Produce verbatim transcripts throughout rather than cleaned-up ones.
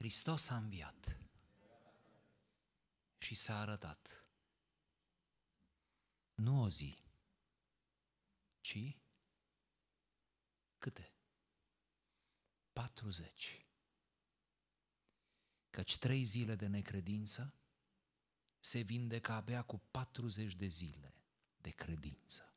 Hristos a înviat și s-a arătat. Nu o zi, ci câte? patruzeci. Căci trei zile de necredință se vindecă abia cu patruzeci de zile de credință.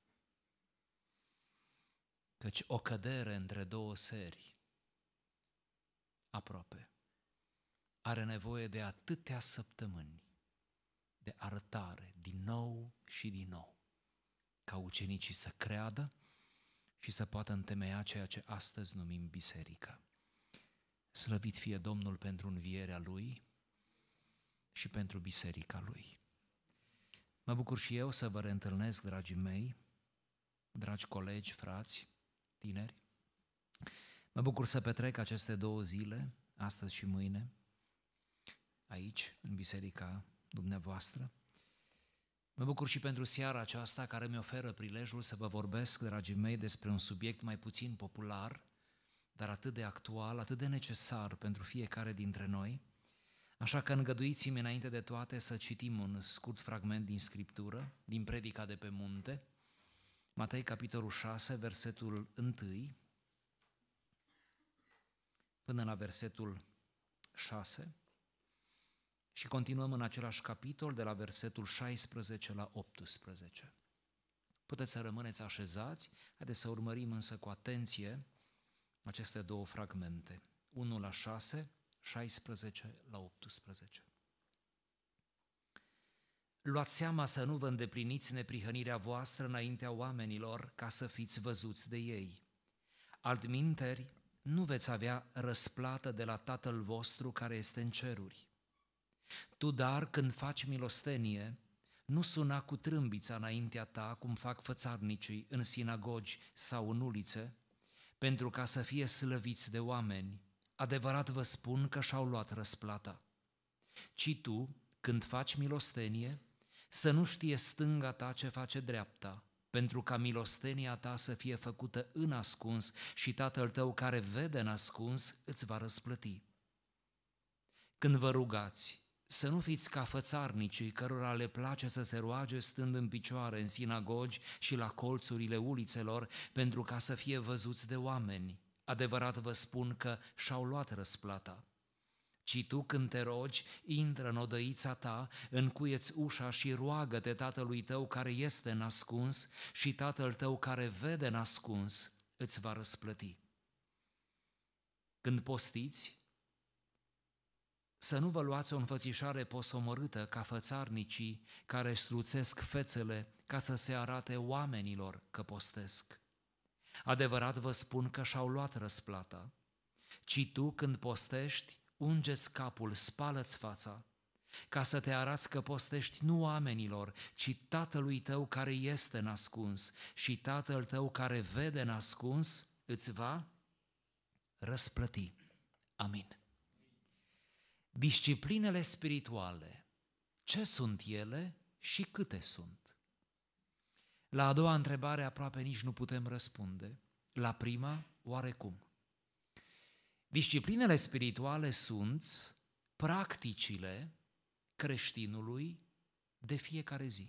Căci o cădere între două seri, aproape, are nevoie de atâtea săptămâni de arătare, din nou și din nou, ca ucenicii să creadă și să poată întemeia ceea ce astăzi numim biserică. Slăvit fie Domnul pentru învierea Lui și pentru biserica Lui. Mă bucur și eu să vă reîntâlnesc, dragii mei, dragi colegi, frați, tineri. Mă bucur să petrec aceste două zile, astăzi și mâine, aici, în biserica dumneavoastră. Mă bucur și pentru seara aceasta care mi oferă prilejul să vă vorbesc, dragii mei, despre un subiect mai puțin popular, dar atât de actual, atât de necesar pentru fiecare dintre noi. Așa că îngăduiți-mi înainte de toate să citim un scurt fragment din Scriptură, din Predica de pe munte, Matei, capitolul șase, versetul unu, până la versetul șase, și continuăm în același capitol de la versetul șaisprezece la optsprezece. Puteți să rămâneți așezați, haideți să urmărim însă cu atenție aceste două fragmente, unu la șase, șaisprezece la optsprezece. Luați seama să nu vă îndepliniți neprihănirea voastră înaintea oamenilor ca să fiți văzuți de ei. Altminteri, nu veți avea răsplată de la Tatăl vostru care este în ceruri. Tu, dar, când faci milostenie, nu suna cu trâmbița înaintea ta, cum fac fățarnicii în sinagogi sau în ulițe, pentru ca să fie slăviți de oameni. Adevărat vă spun că și-au luat răsplata. Ci tu, când faci milostenie, să nu știe stânga ta ce face dreapta, pentru ca milostenia ta să fie făcută în ascuns și Tatăl tău care vede în ascuns îți va răsplăti. Când vă rugați, să nu fiți ca fățarnicii cărora le place să se roage stând în picioare în sinagogi și la colțurile ulițelor, pentru ca să fie văzuți de oameni. Adevărat vă spun că și-au luat răsplata. Ci tu, când te rogi, intră în odăița ta, încuie-ți ușa și roagă-te Tatălui tău care este în ascuns și Tatăl tău care vede în ascuns îți va răsplăti. Când postiți, să nu vă luați o înfățișare posomorâtă ca fățarnicii care își sluțesc fețele ca să se arate oamenilor că postesc. Adevărat vă spun că și-au luat răsplata. Ci tu, când postești, unge-ți capul, spală-ți fața, ca să te arăți că postești nu oamenilor, ci Tatălui tău care este în ascuns, și Tatăl tău care vede în ascuns îți va răsplăti. Amin. Disciplinele spirituale, ce sunt ele și câte sunt? La a doua întrebare aproape nici nu putem răspunde. La prima, oarecum. Disciplinele spirituale sunt practicile creștinului de fiecare zi.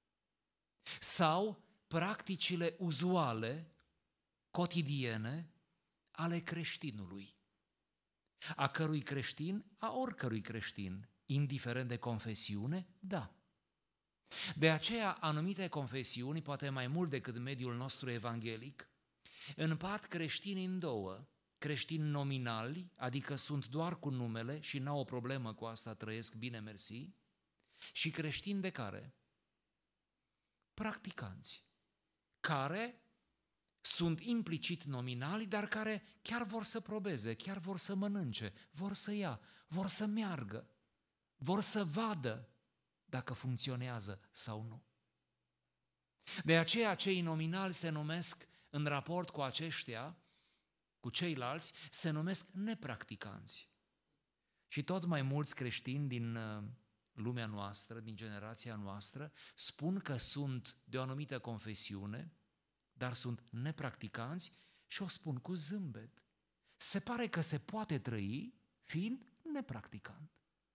Sau practicile uzuale, cotidiene, ale creștinului. A cărui creștin, a oricărui creștin, indiferent de confesiune, da. De aceea, anumite confesiuni, poate mai mult decât mediul nostru evanghelic, împart creștinii în două, creștini nominali, adică sunt doar cu numele și n-au o problemă cu asta, trăiesc bine, mersi, și creștini de care? Practicanți, care sunt implicit nominali, dar care chiar vor să probeze, chiar vor să mănânce, vor să ia, vor să meargă, vor să vadă dacă funcționează sau nu. De aceea cei nominali se numesc, în raport cu aceștia, cu ceilalți, se numesc nepracticanți. Și tot mai mulți creștini din lumea noastră, din generația noastră, spun că sunt de o anumită confesiune, dar sunt nepracticanți și o spun cu zâmbet. Se pare că se poate trăi fiind nepracticant.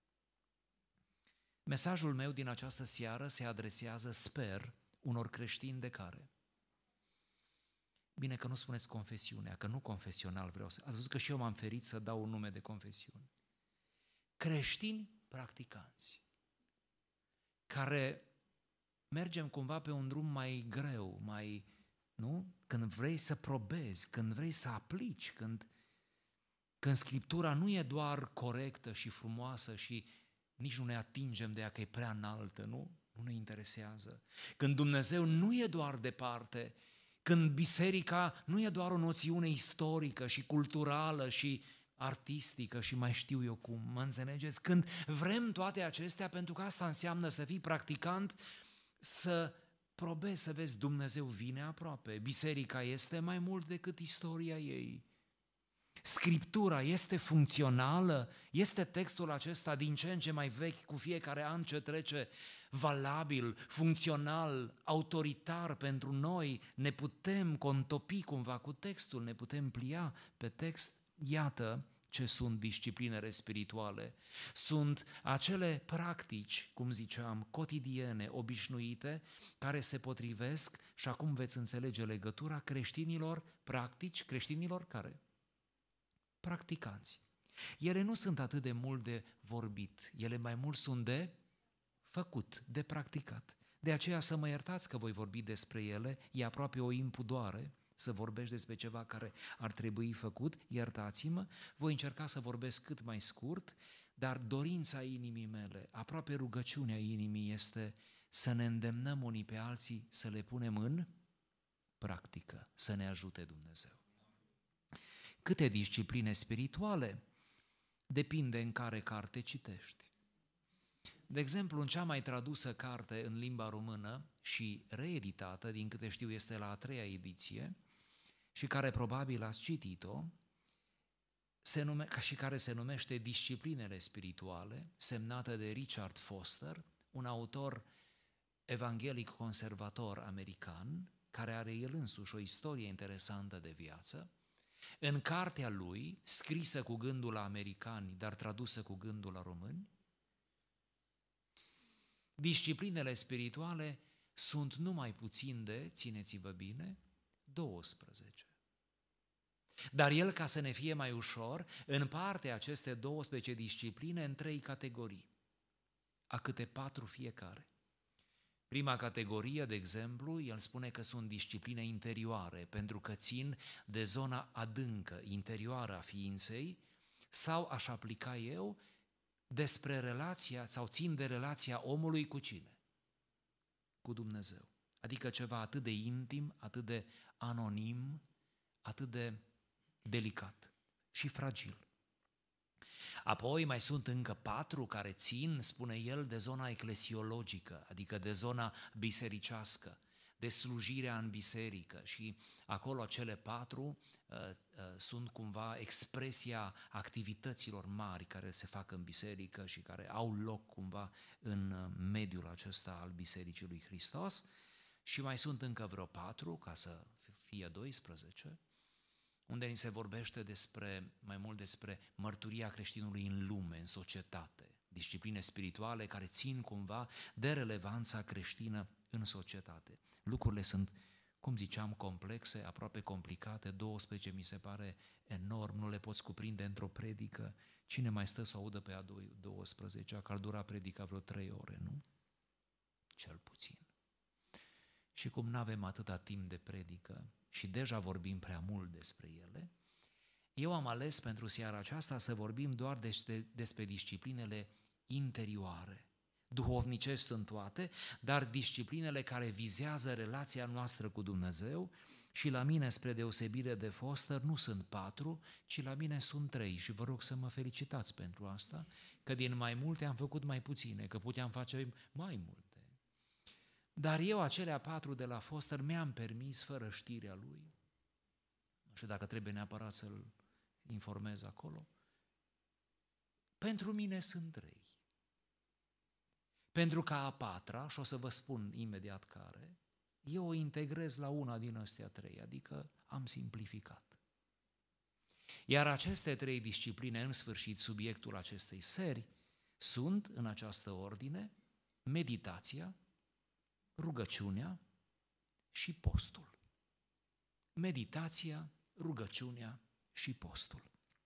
Mesajul meu din această seară se adresează, sper, unor creștini de care? Bine că nu spuneți confesiunea, că nu confesional vreau să... Ați văzut că și eu m-am ferit să dau un nume de confesiune. Creștini practicanți, care mergem cumva pe un drum mai greu, mai, nu? Când vrei să probezi, când vrei să aplici, când, când Scriptura nu e doar corectă și frumoasă și nici nu ne atingem de ea că e prea înaltă, nu? Nu ne interesează. Când Dumnezeu nu e doar departe, când biserica nu e doar o noțiune istorică și culturală și artistică și mai știu eu cum, mă înțelegeți? Când vrem toate acestea, pentru că asta înseamnă să fii practicant, să probezi, să vezi, Dumnezeu vine aproape. Biserica este mai mult decât istoria ei. Scriptura este funcțională, este textul acesta din ce în ce mai vechi, cu fiecare an ce trece, valabil, funcțional, autoritar pentru noi, ne putem contopi cumva cu textul, ne putem plia pe text. Iată ce sunt disciplinele spirituale. Sunt acele practici, cum ziceam, cotidiene, obișnuite, care se potrivesc, și acum veți înțelege legătura, creștinilor practici, creștinilor care? Practicanți. Ele nu sunt atât de mult de vorbit, ele mai mult sunt de făcut, de practicat. De aceea să mă iertați că voi vorbi despre ele, e aproape o impudoare să vorbești despre ceva care ar trebui făcut, iertați-mă, voi încerca să vorbesc cât mai scurt, dar dorința inimii mele, aproape rugăciunea inimii este să ne îndemnăm unii pe alții, să le punem în practică, să ne ajute Dumnezeu. Câte discipline spirituale? Depinde în care carte citești. De exemplu, în cea mai tradusă carte în limba română și reeditată, din câte știu este la a treia ediție, și care probabil ați citit-o, se nume, și care se numește Disciplinele spirituale, semnată de Richard Foster, un autor evanghelic conservator american, care are el însuși o istorie interesantă de viață. În cartea lui, scrisă cu gândul la americani, dar tradusă cu gândul la români, disciplinele spirituale sunt numai puțin de, țineți-vă bine, douăsprezece. Dar el, ca să ne fie mai ușor, împarte aceste douăsprezece discipline în trei categorii, a câte patru fiecare. Prima categorie, de exemplu, el spune că sunt discipline interioare, pentru că țin de zona adâncă, interioară a ființei, sau, aș aplica eu, despre relația, sau țin de relația omului cu cine? Cu Dumnezeu. Adică ceva atât de intim, atât de anonim, atât de delicat și fragil. Apoi mai sunt încă patru care țin, spune el, de zona eclesiologică, adică de zona bisericească, de slujirea în biserică, și acolo acele patru uh, uh, sunt cumva expresia activităților mari care se fac în biserică și care au loc cumva în mediul acesta al Bisericii lui Hristos. Și mai sunt încă vreo patru, ca să fie doisprezece, unde ni se vorbește despre, mai mult despre mărturia creștinului în lume, în societate, discipline spirituale care țin cumva de relevanța creștină în societate. Lucrurile sunt, cum ziceam, complexe, aproape complicate, douăsprezece mi se pare enorm, nu le poți cuprinde într-o predică. Cine mai stă să audă pe a douăsprezecea, că ar dura predica vreo trei ore, nu? Cel puțin. Și cum n-avem atâta timp de predică și deja vorbim prea mult despre ele, eu am ales pentru seara aceasta să vorbim doar despre, despre disciplinele interioare. Duhovnicești sunt toate, dar disciplinele care vizează relația noastră cu Dumnezeu, și la mine, spre deosebire de Foster, nu sunt patru, ci la mine sunt trei, și vă rog să mă felicitați pentru asta, că din mai multe am făcut mai puține, că puteam face mai multe. Dar eu acelea patru de la Foster mi-am permis, fără știrea lui, nu știu dacă trebuie neapărat să-l informez acolo, pentru mine sunt trei. Pentru că a patra, și o să vă spun imediat care, eu o integrez la una din astea trei, adică am simplificat. Iar aceste trei discipline, în sfârșit, subiectul acestei serii, sunt, în această ordine, meditația, rugăciunea și postul. Meditația, rugăciunea și postul.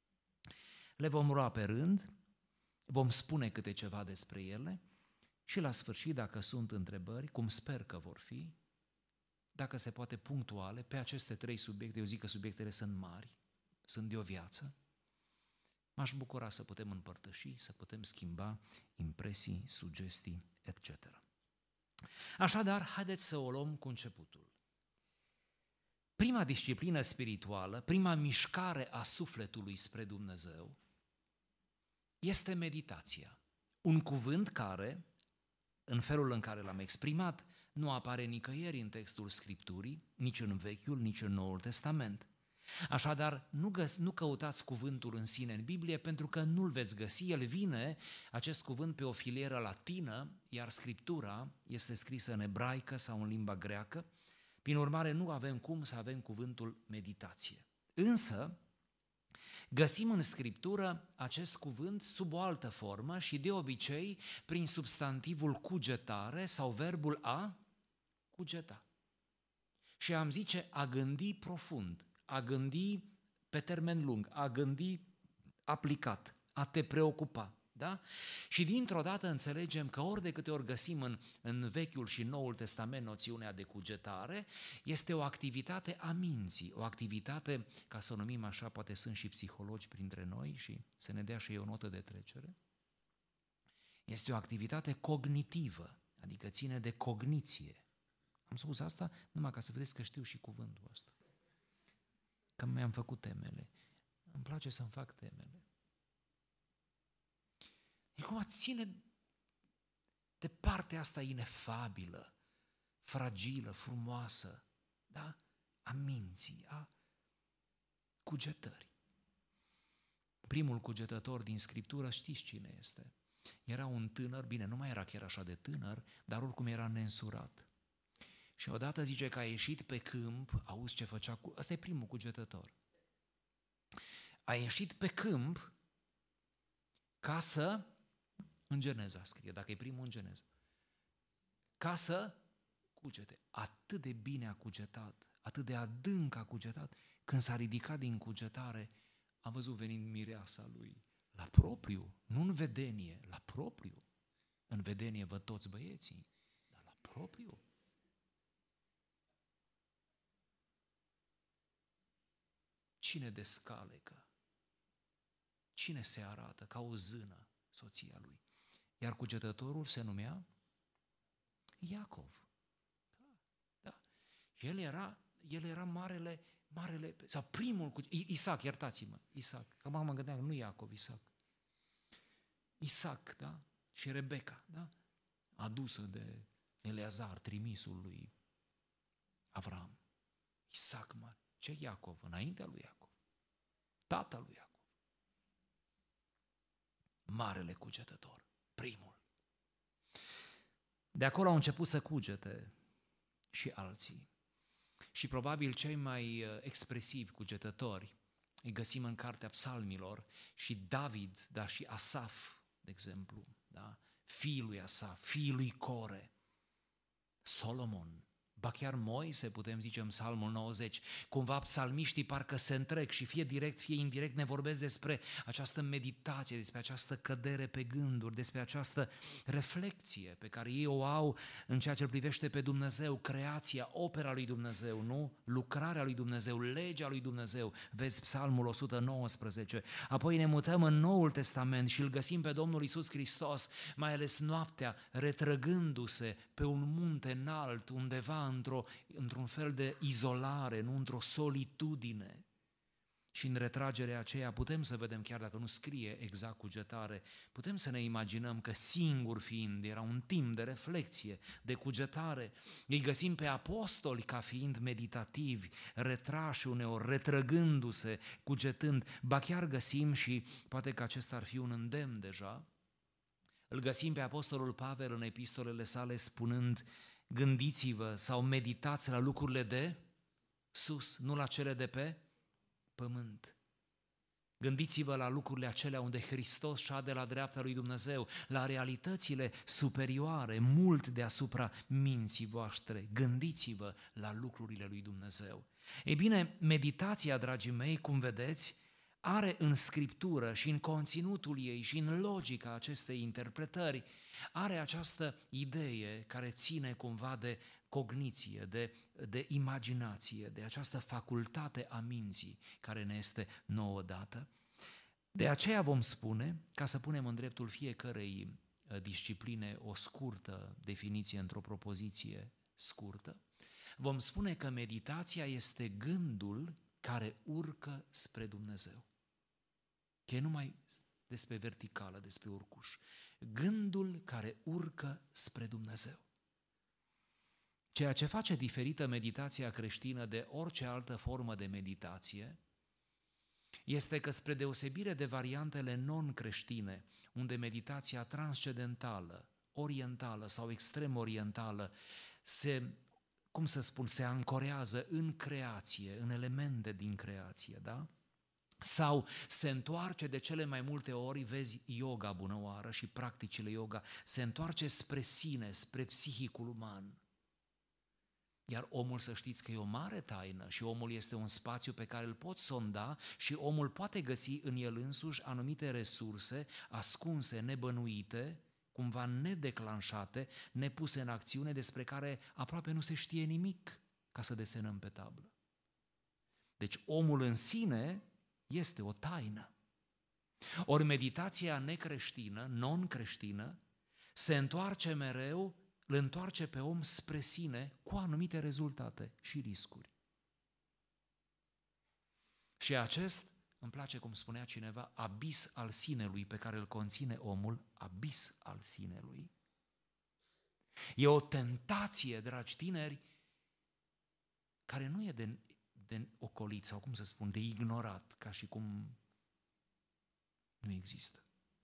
Le vom lua pe rând, vom spune câte ceva despre ele și la sfârșit, dacă sunt întrebări, cum sper că vor fi, dacă se poate punctuale, pe aceste trei subiecte, eu zic că subiectele sunt mari, sunt de o viață, m-aș bucura să putem împărtăși, să putem schimba impresii, sugestii, et cetera. Așadar, haideți să o luăm cu începutul. Prima disciplină spirituală, prima mișcare a sufletului spre Dumnezeu este meditația. Un cuvânt care, în felul în care l-am exprimat, nu apare nicăieri în textul Scripturii, nici în Vechiul, nici în Noul Testament. Așadar, nu, găs- nu căutați cuvântul în sine în Biblie, pentru că nu-l veți găsi. El vine, acest cuvânt, pe o filieră latină, iar Scriptura este scrisă în ebraică sau în limba greacă. Prin urmare, nu avem cum să avem cuvântul meditație. Însă, găsim în Scriptură acest cuvânt sub o altă formă și de obicei prin substantivul cugetare sau verbul a cugeta. Și am zice a gândi profund, a gândi pe termen lung, a gândi aplicat, a te preocupa. Da? Și dintr-o dată înțelegem că ori de câte ori găsim în, în Vechiul și Noul Testament noțiunea de cugetare, este o activitate a minții, o activitate, ca să o numim așa, poate sunt și psihologi printre noi și să ne dea și ei o notă de trecere, este o activitate cognitivă, adică ține de cogniție. Am spus asta numai ca să vedeți că știu și cuvântul ăsta. Că mi-am făcut temele. Îmi place să-mi fac temele. E cum a ține de partea asta inefabilă, fragilă, frumoasă, da? A minții, a cugetării. Primul cugetător din Scriptură, știți cine este? Era un tânăr, bine, nu mai era chiar așa de tânăr, dar oricum era neînsurat. Și odată zice că a ieșit pe câmp, auzi ce făcea, cu... ăsta e primul cugetător. A ieșit pe câmp ca să, în Geneza scrie, dacă e primul în Geneza, ca să cugete. Atât de bine a cugetat, atât de adânc a cugetat, când s-a ridicat din cugetare, a văzut venind mireasa lui, la propriu, nu în vedenie, la propriu. În vedenie văd toți băieții, dar la propriu. Cine descalecă? Cine se arată ca o zână, soția lui? Iar cugetătorul se numea Iacov. Da, da. El era, el era marele, marele, sau primul, Isaac, iertați-mă, Isaac. Acum mă gândeam, nu Iacov, Isaac. Isaac, da? Și Rebecca, da? Adusă de Eleazar, trimisul lui Avram. Isaac mare. Ce Iacov? Înaintea lui Iacov. Tata lui Iacov. Marele cugetător. Primul. De acolo au început să cugete și alții. Și probabil cei mai expresivi cugetători îi găsim în cartea Psalmilor și David, dar și Asaf, de exemplu, da? Fiul lui Asaf, fiul lui Core, Solomon, ba chiar Moise, putem zice în Psalmul nouăzeci. Cumva psalmiștii parcă se întreg și fie direct, fie indirect ne vorbesc despre această meditație, despre această cădere pe gânduri, despre această reflecție pe care ei o au în ceea ce îl privește pe Dumnezeu, creația, opera lui Dumnezeu, nu? Lucrarea lui Dumnezeu, legea lui Dumnezeu. Vezi Psalmul o sută nouăsprezece. Apoi ne mutăm în Noul Testament și îl găsim pe Domnul Iisus Hristos, mai ales noaptea, retrăgându-se pe un munte înalt, undeva într-o, într-un fel de izolare, nu într-o solitudine. Și în retragerea aceea putem să vedem, chiar dacă nu scrie exact cugetare, putem să ne imaginăm că singur fiind, era un timp de reflexie, de cugetare. Îi găsim pe apostoli ca fiind meditativi, retrași uneori, retrăgându-se, cugetând. Ba chiar găsim, și poate că acesta ar fi un îndemn deja, îl găsim pe apostolul Pavel în epistolele sale spunând: gândiți-vă sau meditați la lucrurile de sus, nu la cele de pe pământ. Gândiți-vă la lucrurile acelea unde Hristos șade la dreapta lui Dumnezeu, la realitățile superioare, mult deasupra minții voastre. Gândiți-vă la lucrurile lui Dumnezeu. Ei bine, meditația, dragii mei, cum vedeți, are în Scriptură și în conținutul ei și în logica acestei interpretări, are această idee care ține cumva de cogniție, de, de imaginație, de această facultate a minții care ne este nouă dată. De aceea vom spune, ca să punem în dreptul fiecărei discipline o scurtă definiție într-o propoziție scurtă, vom spune că meditația este gândul care urcă spre Dumnezeu. Că e numai despre verticală, despre urcuș. Gândul care urcă spre Dumnezeu. Ceea ce face diferită meditația creștină de orice altă formă de meditație este că, spre deosebire de variantele non-creștine, unde meditația transcendentală, orientală sau extrem orientală se, cum să spun, se ancorează în creație, în elemente din creație, da? Sau se întoarce de cele mai multe ori, vezi yoga bunăoară și practicile yoga, se întoarce spre sine, spre psihicul uman. Iar omul, să știți că e o mare taină și omul este un spațiu pe care îl poți sonda și omul poate găsi în el însuși anumite resurse ascunse, nebănuite, cumva nedeclanșate, nepuse în acțiune, despre care aproape nu se știe nimic ca să desenăm pe tablă. Deci omul în sine este o taină. Ori meditația necreștină, non-creștină, se întoarce mereu, îl întoarce pe om spre sine cu anumite rezultate și riscuri. Și acest, îmi place cum spunea cineva, abis al sinelui pe care îl conține omul, abis al sinelui, e o tentație, dragi tineri, care nu e de, de ocolit sau, cum să spun, de ignorat, ca și cum nu există.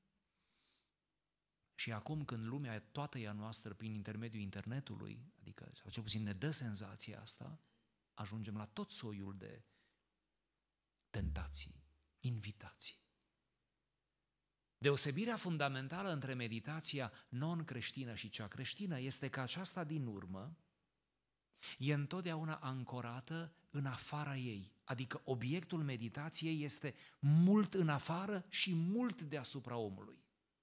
Și acum, când lumea toată ea noastră prin intermediul internetului, adică, sau cel puțin ne dă senzația asta, ajungem la tot soiul de tentații, invitații. Deosebirea fundamentală între meditația non-creștină și cea creștină este că aceasta din urmă e întotdeauna ancorată în afara ei, adică obiectul meditației este mult în afară și mult deasupra omului.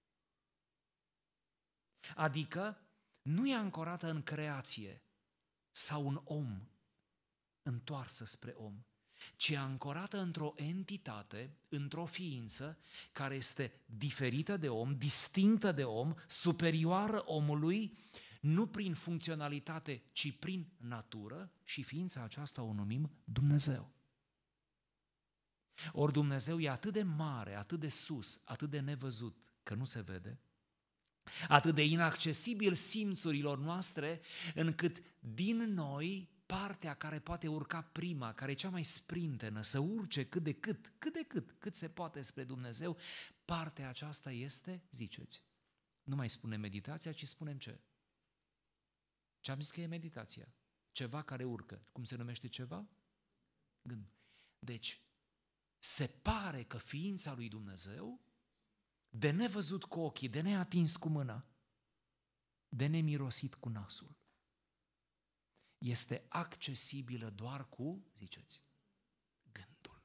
Adică nu e ancorată în creație sau un om întoarsă spre om, ci e ancorată într-o entitate, într-o ființă care este diferită de om, distinctă de om, superioară omului, nu prin funcționalitate, ci prin natură, și ființa aceasta o numim Dumnezeu. Ori Dumnezeu e atât de mare, atât de sus, atât de nevăzut, că nu se vede, atât de inaccesibil simțurilor noastre, încât din noi partea care poate urca prima, care e cea mai sprintenă, să urce cât de cât, cât de cât, cât se poate spre Dumnezeu, partea aceasta este, ziceți, nu mai spunem meditația, ci spunem ce? Ce am zis că e meditația? Ceva care urcă. Cum se numește ceva? Gând. Deci, se pare că ființa lui Dumnezeu, de nevăzut cu ochii, de neatins cu mâna, de nemirosit cu nasul, este accesibilă doar cu, ziceți, gândul.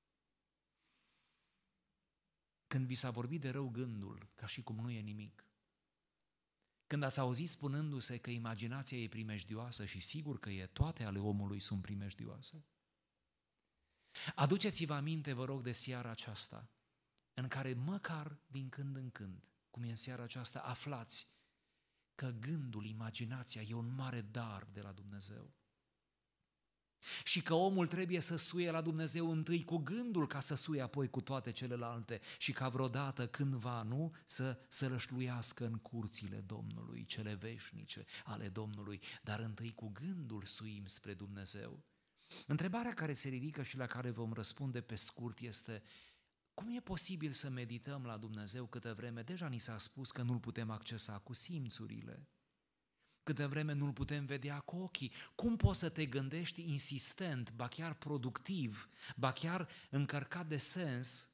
Când vi s-a vorbit de rău gândul, ca și cum nu e nimic, când ați auzit spunându-se că imaginația e primejdioasă, și sigur că e, toate ale omului sunt primejdioase, aduceți-vă aminte, vă rog, de seara aceasta, în care măcar din când în când, cum e în seara aceasta, aflați că gândul, imaginația e un mare dar de la Dumnezeu. Și că omul trebuie să suie la Dumnezeu întâi cu gândul ca să suie apoi cu toate celelalte și ca vreodată cândva, nu, să sălășluiască în curțile Domnului, cele veșnice ale Domnului, dar întâi cu gândul suim spre Dumnezeu. Întrebarea care se ridică și la care vom răspunde pe scurt este: cum e posibil să medităm la Dumnezeu câtă vreme deja ni s-a spus că nu-L putem accesa cu simțurile? Câtă vreme nu-L putem vedea cu ochii? Cum poți să te gândești insistent, ba chiar productiv, ba chiar încărcat de sens,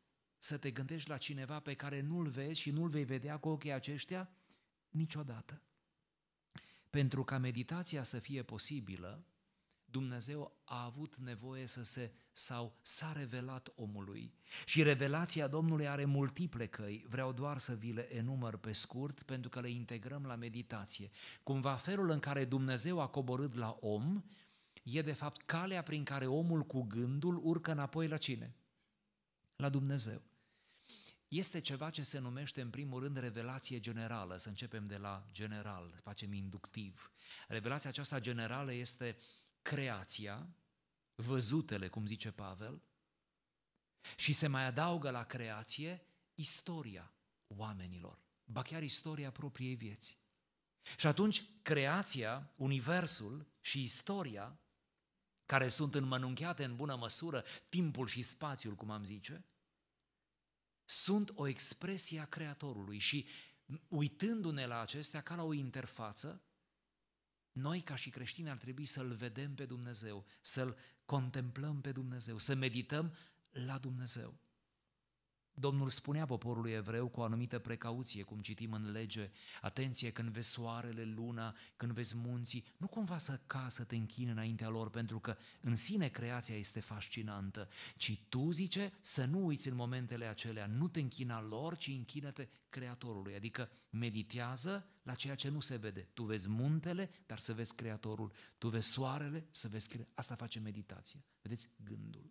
să te gândești la cineva pe care nu-l vezi și nu-l vei vedea cu ochii aceștia niciodată. Pentru ca meditația să fie posibilă, Dumnezeu a avut nevoie să se, sau s-a revelat omului. Și revelația Domnului are multiple căi, vreau doar să vi le enumăr pe scurt, pentru că le integrăm la meditație. Cumva felul în care Dumnezeu a coborât la om e de fapt calea prin care omul cu gândul urcă înapoi la cine? La Dumnezeu. Este ceva ce se numește în primul rând revelație generală, să începem de la general, facem inductiv. Revelația aceasta generală este creația, văzutele, cum zice Pavel, și se mai adaugă la creație istoria oamenilor, ba chiar istoria propriei vieți. Și atunci creația, universul și istoria, care sunt înmănunchiate în bună măsură, timpul și spațiul, cum am zice, sunt o expresie a Creatorului și uitându-ne la acestea ca la o interfață, noi ca și creștini ar trebui să-L vedem pe Dumnezeu, să-L contemplăm pe Dumnezeu, să medităm la Dumnezeu. Domnul spunea poporului evreu cu o anumită precauție, cum citim în lege, atenție când vezi soarele, luna, când vezi munții, nu cumva să ca să te închini înaintea lor, pentru că în sine creația este fascinantă, ci tu, zice, să nu uiți în momentele acelea, nu te închina lor, ci închină-te Creatorului, adică meditează la ceea ce nu se vede. Tu vezi muntele, dar să vezi Creatorul, tu vezi soarele, să vezi Creatorul. Asta face meditație, vedeți, gândul.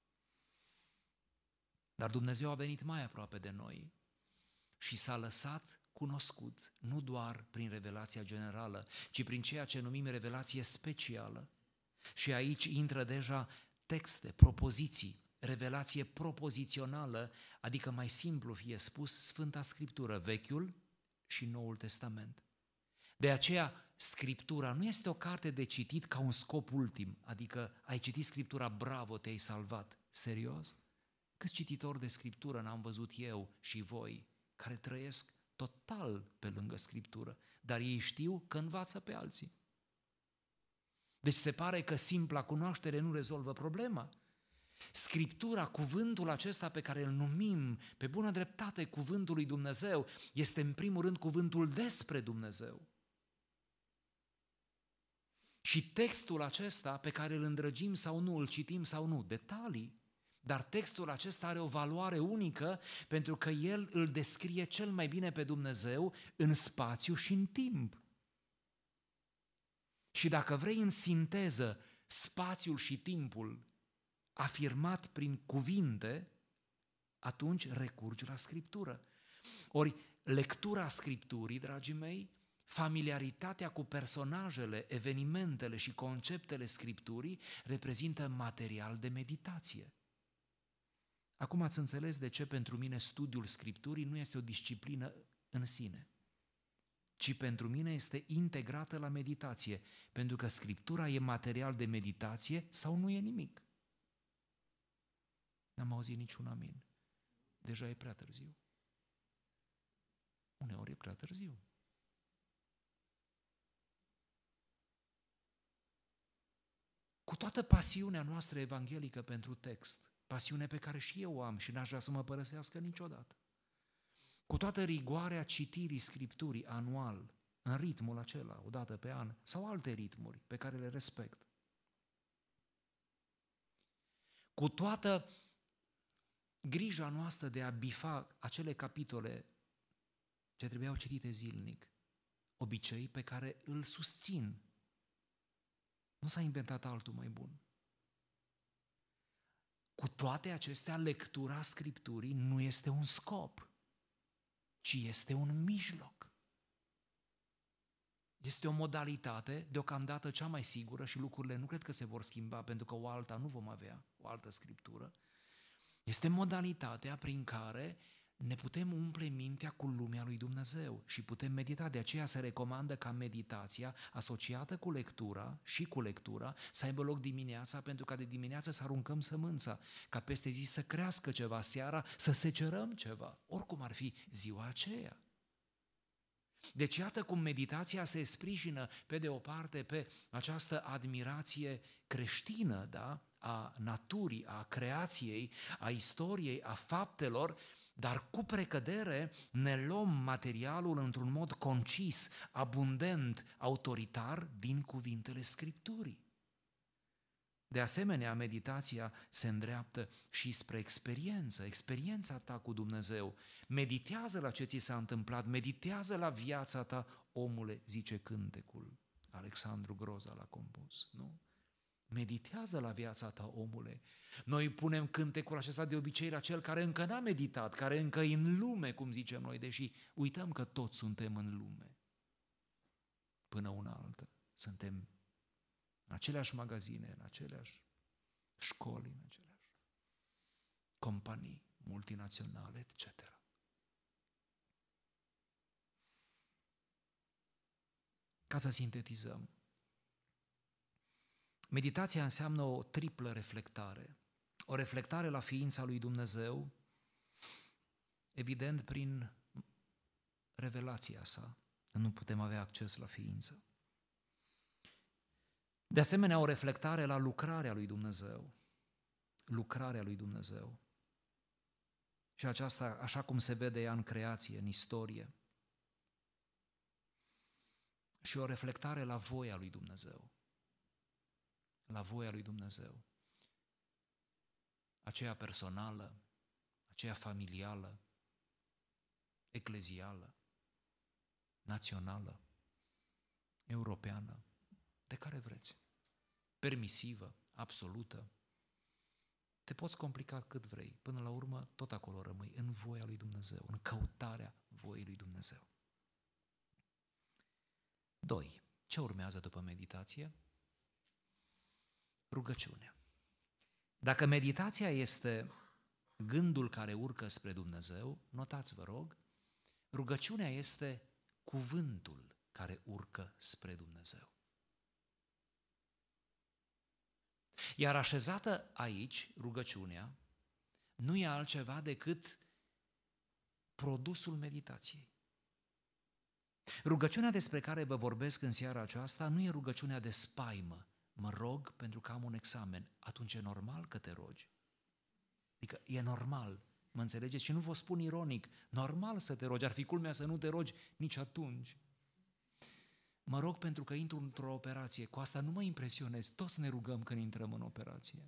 Dar Dumnezeu a venit mai aproape de noi și s-a lăsat cunoscut, nu doar prin revelația generală, ci prin ceea ce numim revelație specială. Și aici intră deja texte, propoziții, revelație propozițională, adică mai simplu fie spus, Sfânta Scriptură, Vechiul și Noul Testament. De aceea, Scriptura nu este o carte de citit ca un scop ultim, adică ai citit Scriptura, bravo, te-ai salvat. Serios? Câți cititori de Scriptură n-am văzut eu și voi, care trăiesc total pe lângă Scriptură, dar ei știu că învață pe alții. Deci se pare că simpla cunoaștere nu rezolvă problema. Scriptura, cuvântul acesta pe care îl numim pe bună dreptate cuvântul lui Dumnezeu, este în primul rând cuvântul despre Dumnezeu. Și textul acesta pe care îl îndrăgim sau nu, îl citim sau nu, detalii, dar textul acesta are o valoare unică pentru că el îl descrie cel mai bine pe Dumnezeu în spațiu și în timp. Și dacă vrei în sinteză spațiul și timpul afirmat prin cuvinte, atunci recurgi la Scriptură. Ori lectura Scripturii, dragii mei, familiaritatea cu personajele, evenimentele și conceptele Scripturii reprezintă material de meditație. Acum ați înțeles de ce pentru mine studiul Scripturii nu este o disciplină în sine, ci pentru mine este integrată la meditație, pentru că Scriptura e material de meditație sau nu e nimic. N-am auzit niciun amin. Deja e prea târziu. Uneori e prea târziu. Cu toată pasiunea noastră evanghelică pentru text, pasiune pe care și eu o am și n-aș vrea să mă părăsească niciodată, cu toată rigoarea citirii Scripturii anual, în ritmul acela, o dată pe an, sau alte ritmuri pe care le respect, cu toată grija noastră de a bifa acele capitole ce trebuiau citite zilnic, obicei pe care îl susțin. Nu s-a inventat altul mai bun. Cu toate acestea, lectura Scripturii nu este un scop, ci este un mijloc. Este o modalitate, deocamdată cea mai sigură, și lucrurile nu cred că se vor schimba, pentru că o alta nu vom avea, o altă Scriptură. Este modalitatea prin care ne putem umple mintea cu lumea lui Dumnezeu și putem medita. De aceea se recomandă ca meditația asociată cu lectura și cu lectura să aibă loc dimineața, pentru ca de dimineață să aruncăm sămânța, ca peste zi să crească ceva, seara să secerăm ceva, oricum ar fi ziua aceea. Deci iată cum meditația se sprijină pe de o parte pe această admirație creștină, da, a naturii, a creației, a istoriei, a faptelor, dar cu precădere ne luăm materialul într-un mod concis, abundent, autoritar din cuvintele Scripturii. De asemenea, meditația se îndreaptă și spre experiență, experiența ta cu Dumnezeu. Meditează la ce ți s-a întâmplat, meditează la viața ta, omule, zice cântecul. Alexandru Groza l-a compus, nu? Meditează la viața ta, omule. Noi punem cântecul acesta de obicei la cel care încă n-a meditat, care încă e în lume, cum zicem noi, deși uităm că toți suntem în lume. Până una altă. Suntem în aceleași magazine, în aceleași școli, în aceleași companii multinaționale, et cetera. Ca să sintetizăm, meditația înseamnă o triplă reflectare. O reflectare la ființa lui Dumnezeu, evident prin revelația sa. Nu putem avea acces la ființă. De asemenea, o reflectare la lucrarea lui Dumnezeu. Lucrarea lui Dumnezeu. Și aceasta, așa cum se vede ea în creație, în istorie. Și o reflectare la voia lui Dumnezeu. La voia lui Dumnezeu. Aceea personală, aceea familială, eclezială, națională, europeană, de care vreți. Permisivă, absolută. Te poți complica cât vrei. Până la urmă, tot acolo rămâi, în voia lui Dumnezeu, în căutarea voii lui Dumnezeu. Doi. Ce urmează după meditație? Rugăciunea. Dacă meditația este gândul care urcă spre Dumnezeu, notați, vă rog, rugăciunea este cuvântul care urcă spre Dumnezeu. Iar așezată aici, rugăciunea, nu e altceva decât produsul meditației. Rugăciunea despre care vă vorbesc în seara aceasta nu e rugăciunea de spaimă. Mă rog pentru că am un examen. Atunci e normal că te rogi. Adică e normal, mă înțelegeți? Și nu vă spun ironic, normal să te rogi, ar fi culmea să nu te rogi nici atunci. Mă rog pentru că intru într-o operație, cu asta nu mă impresionez, toți ne rugăm când intrăm în operație.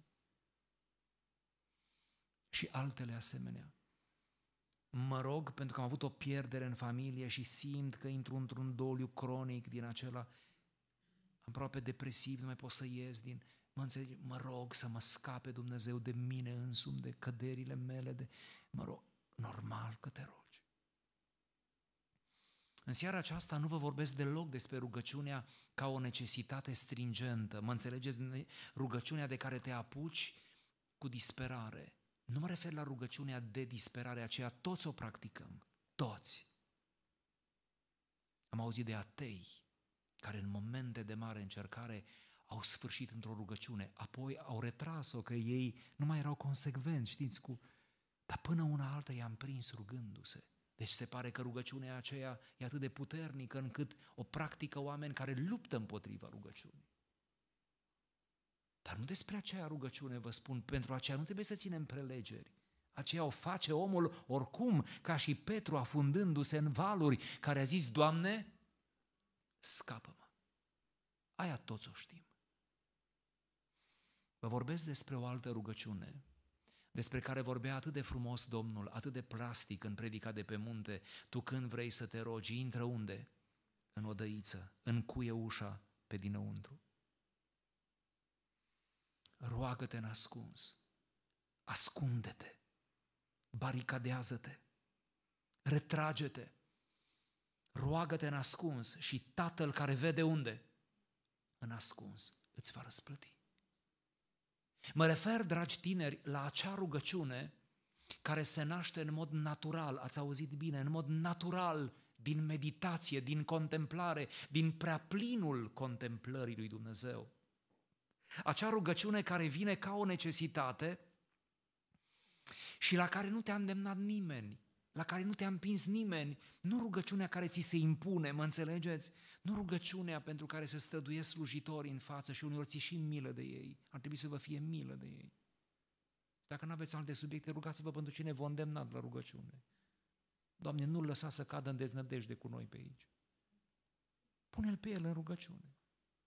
Și altele asemenea. Mă rog pentru că am avut o pierdere în familie și simt că intru într-un doliu cronic din acela aproape depresiv, nu mai pot să ies din... Mă înțelege? Mă rog să mă scape Dumnezeu de mine însumi, de căderile mele, de... Mă rog, normal că te rogi. În seara aceasta nu vă vorbesc deloc despre rugăciunea ca o necesitate stringentă. Mă înțelegeți? Rugăciunea de care te apuci cu disperare. Nu mă refer la rugăciunea de disperare, aceea toți o practicăm. Toți. Am auzit de atei care în momente de mare încercare au sfârșit într-o rugăciune, apoi au retras-o că ei nu mai erau consecvenți, știți, cu... Dar până una alta i-am prins rugându-se. Deci se pare că rugăciunea aceea e atât de puternică încât o practică oameni care luptă împotriva rugăciunii. Dar nu despre aceea rugăciune vă spun, pentru aceea nu trebuie să ținem prelegeri. Aceea o face omul oricum, ca și Petru afundându-se în valuri, care a zis, Doamne, scapă-mă. Aia toți o știm. Vă vorbesc despre o altă rugăciune, despre care vorbea atât de frumos Domnul, atât de plastic în predica de pe munte. Tu când vrei să te rogi, intră unde? În odăiță, încuie ușa pe dinăuntru. Roagă-te în ascuns, ascunde-te, baricadează-te, retrage-te, roagă-te în ascuns și Tatăl care vede unde? În ascuns îți va răsplăti. Mă refer, dragi tineri, la acea rugăciune care se naște în mod natural, ați auzit bine, în mod natural, din meditație, din contemplare, din preaplinul contemplării lui Dumnezeu. Acea rugăciune care vine ca o necesitate și la care nu te-a îndemnat nimeni. la care nu te-a împins nimeni, nu rugăciunea care ți se impune, mă înțelegeți? Nu rugăciunea pentru care se străduiesc slujitorii în față și uneori ți și milă de ei. Ar trebui să vă fie milă de ei. Dacă nu aveți alte subiecte, rugați-vă pentru cine vă îndemnat la rugăciune. Doamne, nu-l lăsa să cadă în deznădejde cu noi pe aici. Pune-l pe el în rugăciune.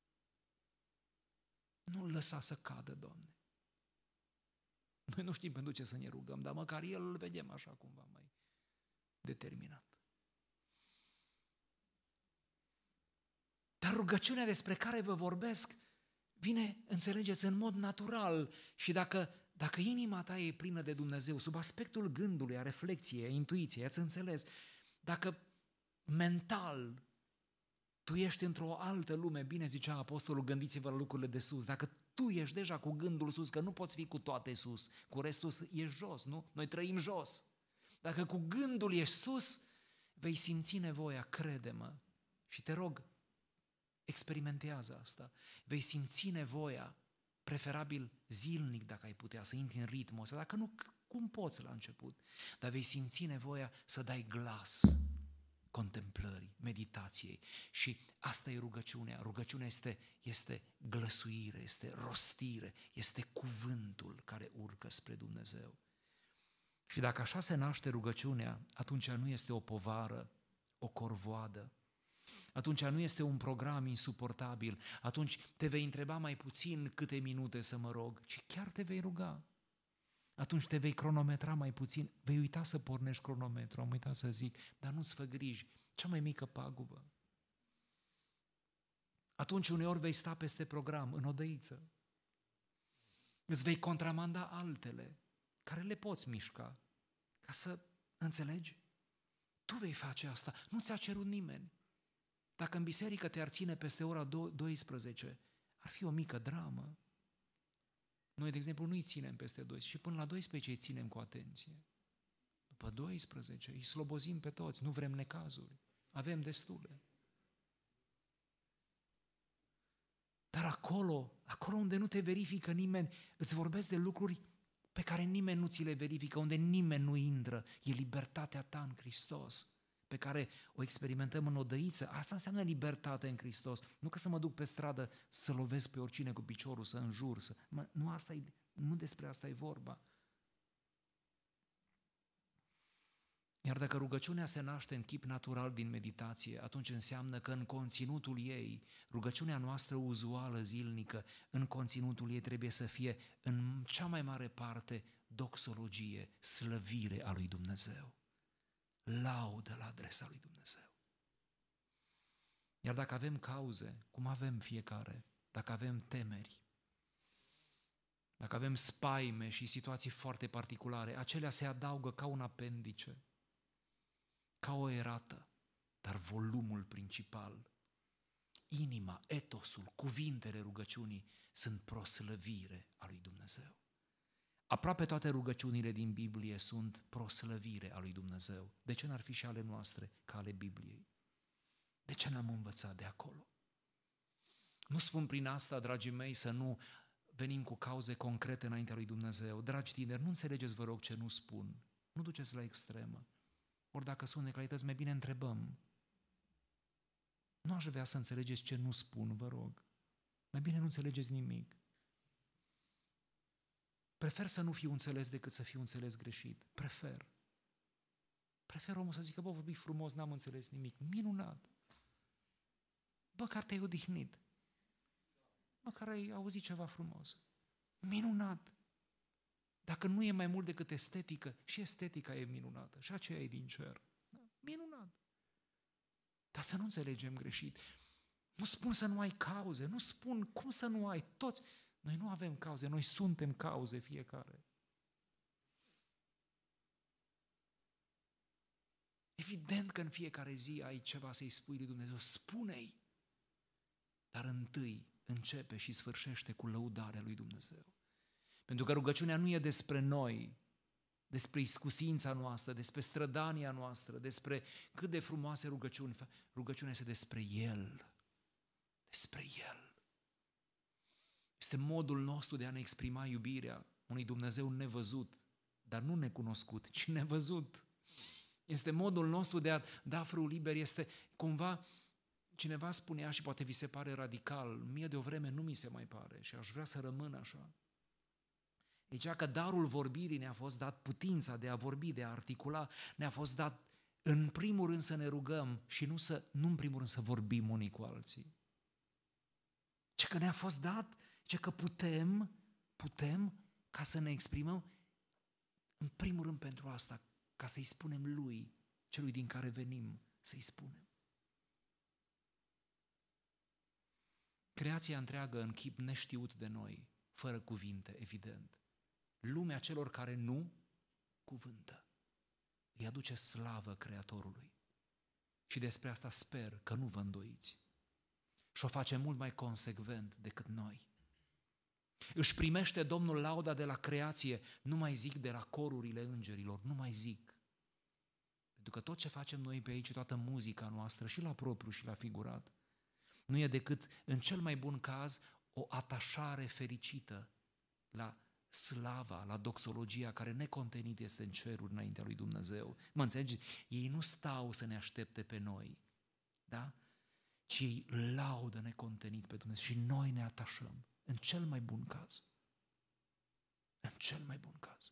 Nu-l lăsa să cadă, Doamne. Noi nu știm pentru ce să ne rugăm, dar măcar el îl vedem așa cumva mai determinat. Dar rugăciunea despre care vă vorbesc vine, înțelegeți, în mod natural și dacă, dacă inima ta e plină de Dumnezeu, sub aspectul gândului, a reflexiei, a intuiției, ați înțeles, dacă mental tu ești într-o altă lume, bine zicea apostolul, gândiți-vă la lucrurile de sus, dacă tu ești deja cu gândul sus, că nu poți fi cu toate sus, cu restul ești jos, nu? Noi trăim jos. Dacă cu gândul ești sus, vei simți nevoia, crede-mă, și te rog, experimentează asta. Vei simți nevoia, preferabil zilnic dacă ai putea, să intri în ritmul ăsta, dacă nu, cum poți la început, dar vei simți nevoia să dai glas contemplării, meditației. Și asta e rugăciunea. Rugăciunea este, este glăsuire, este rostire, este cuvântul care urcă spre Dumnezeu. Și dacă așa se naște rugăciunea, atunci nu este o povară, o corvoadă, atunci nu este un program insuportabil, atunci te vei întreba mai puțin câte minute să mă rog, ci chiar te vei ruga. Atunci te vei cronometra mai puțin, vei uita să pornești cronometru, am uitat să zic, dar nu-ți fă griji, cea mai mică pagubă. Atunci uneori vei sta peste program, în odăiță. Îți vei contramanda altele, care le poți mișca, ca să înțelegi. Tu vei face asta, nu ți-a cerut nimeni. Dacă în biserică te-ar ține peste ora douăsprezece, ar fi o mică dramă. Noi, de exemplu, nu îi ținem peste doisprezece și până la doisprezece îi ținem cu atenție. După doisprezece îi slobozim pe toți, nu vrem necazuri, avem destule. Dar acolo, acolo unde nu te verifică nimeni, îți vorbesc de lucruri pe care nimeni nu ți le verifică, unde nimeni nu intră, e libertatea ta în Hristos, pe care o experimentăm în odăiță. Asta înseamnă libertate în Hristos. Nu că să mă duc pe stradă să lovesc pe oricine cu piciorul, să înjur, să... Mă, nu, asta e, nu despre asta e vorba. Iar dacă rugăciunea se naște în chip natural din meditație, atunci înseamnă că în conținutul ei, rugăciunea noastră uzuală, zilnică, în conținutul ei trebuie să fie în cea mai mare parte doxologie, slăvire a lui Dumnezeu. Laudă la adresa lui Dumnezeu. Iar dacă avem cauze, cum avem fiecare, dacă avem temeri, dacă avem spaime și situații foarte particulare, acelea se adaugă ca un apendice, ca o erată, dar volumul principal, inima, etosul, cuvintele rugăciunii sunt proslăvire a lui Dumnezeu. Aproape toate rugăciunile din Biblie sunt proslăvire a lui Dumnezeu. De ce n-ar fi și ale noastre ca ale Bibliei? De ce n-am învățat de acolo? Nu spun prin asta, dragii mei, să nu venim cu cauze concrete înaintea lui Dumnezeu. Dragi tineri, nu înțelegeți, vă rog, ce nu spun. Nu duceți la extremă. Ori dacă sunt neclarități, mai bine întrebăm. Nu aș vrea să înțelegeți ce nu spun, vă rog. Mai bine nu înțelegeți nimic. Prefer să nu fiu înțeles decât să fiu înțeles greșit. Prefer. Prefer omul să zică, bă, vorbi frumos, n-am înțeles nimic. Minunat. Măcar te-ai odihnit. Măcar ai auzit ceva frumos. Minunat. Dacă nu e mai mult decât estetică, și estetica e minunată, și aceea e din cer. Minunat. Dar să nu înțelegem greșit. Nu spun să nu ai cauze, nu spun cum să nu ai, toți. Noi nu avem cauze, noi suntem cauze fiecare. Evident că în fiecare zi ai ceva să-i spui lui Dumnezeu, spune-i, dar întâi începe și sfârșește cu lăudarea lui Dumnezeu. Pentru că rugăciunea nu e despre noi, despre iscusința noastră, despre strădania noastră, despre cât de frumoase rugăciuni. Rugăciunea este despre El, despre El. Este modul nostru de a ne exprima iubirea unui Dumnezeu nevăzut, dar nu necunoscut, ci nevăzut. Este modul nostru de a da frâul liber, este cumva, cineva spunea și poate vi se pare radical, mie de o vreme nu mi se mai pare și aș vrea să rămân așa. Zicea că darul vorbirii ne-a fost dat, putința de a vorbi, de a articula, ne-a fost dat în primul rând să ne rugăm și nu, să, nu în primul rând să vorbim unii cu alții. Ce că ne-a fost dat, ce că putem, putem ca să ne exprimăm în primul rând pentru asta, ca să-i spunem lui, celui din care venim, să-i spunem. Creația întreagă în chip neștiut de noi, fără cuvinte, evident. Lumea celor care nu cuvântă îi aduce slavă Creatorului. Și despre asta sper că nu vă îndoiți. Și o face mult mai consecvent decât noi. Își primește Domnul lauda de la creație, nu mai zic de la corurile îngerilor, nu mai zic. Pentru că tot ce facem noi pe aici, toată muzica noastră, și la propriu și la figurat, nu e decât, în cel mai bun caz, o atașare fericită la slava, la doxologia care necontenit este în ceruri înaintea lui Dumnezeu. Mă înțelegeți? Ei nu stau să ne aștepte pe noi, da? Ci ei laudă necontenit pe Dumnezeu și noi ne atașăm, în cel mai bun caz. În cel mai bun caz.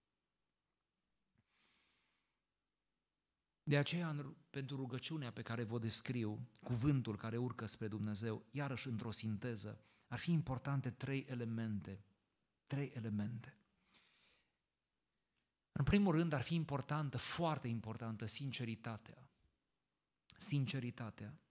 De aceea, pentru rugăciunea pe care vă descriu, cuvântul care urcă spre Dumnezeu, iarăși într-o sinteză, ar fi importante trei elemente. Trei elemente. În primul rând, ar fi importantă, foarte importantă, sinceritatea. Sinceritatea.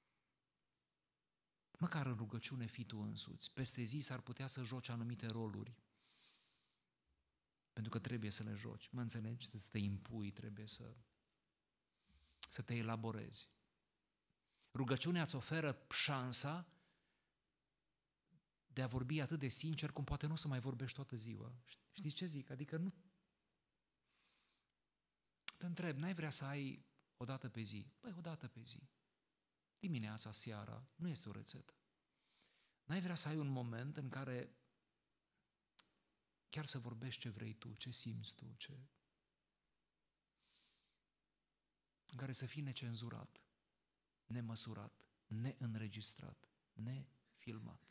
Măcar în rugăciune fii tu însuți. Peste zi s-ar putea să joci anumite roluri. Pentru că trebuie să le joci. Mă înțelegi? Să te impui, trebuie să, să te elaborezi. Rugăciunea îți oferă șansa de a vorbi atât de sincer cum poate nu o să mai vorbești toată ziua. Știți ce zic? Adică nu... Te întreb, n-ai vrea să ai o dată pe zi? Păi o dată pe zi. Dimineața, seara, nu este o rețetă. N-ai vrea să ai un moment în care chiar să vorbești ce vrei tu, ce simți tu, ce... în care să fii necenzurat, nemăsurat, neînregistrat, nefilmat.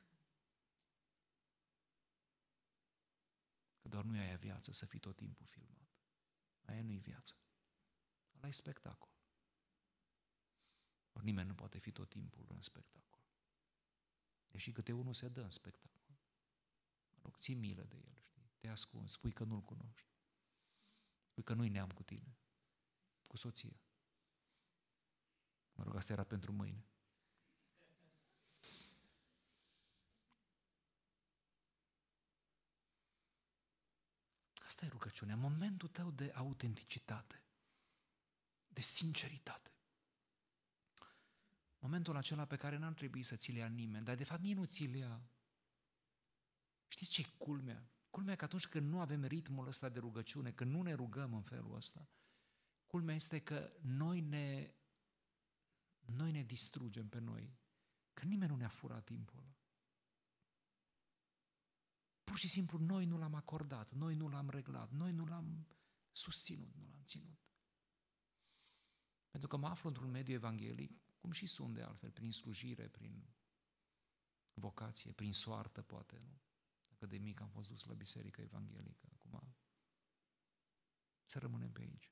Că doar nu e aia viață să fii tot timpul filmat. Aia nu-i viață. Ăla e spectacol. Ori nimeni nu poate fi tot timpul în spectacol. Deși câte unul se dă în spectacol. Mă rog, ții milă de el, știi? Te ascunzi, spui că nu-l cunoști. Spui că nu-i neam cu tine. Cu soția. Mă rog, asta era pentru mâine. Asta e rugăciunea, momentul tău de autenticitate, de sinceritate. Momentul acela pe care n-ar trebui să ți-l ia nimeni, dar de fapt nici nu ți-l ia. Știți ce-i culmea? Culmea că atunci când nu avem ritmul ăsta de rugăciune, când nu ne rugăm în felul ăsta, culmea este că noi ne, noi ne distrugem pe noi, că nimeni nu ne-a furat timpul ăla. Pur și simplu noi nu l-am acordat, noi nu l-am reglat, noi nu l-am susținut, nu l-am ținut. Pentru că mă aflu într-un mediu evanghelic, cum și sunt de altfel, prin slujire, prin vocație, prin soartă, poate, nu? Dacă de mic am fost dus la biserică evanghelică, acum să rămânem pe aici.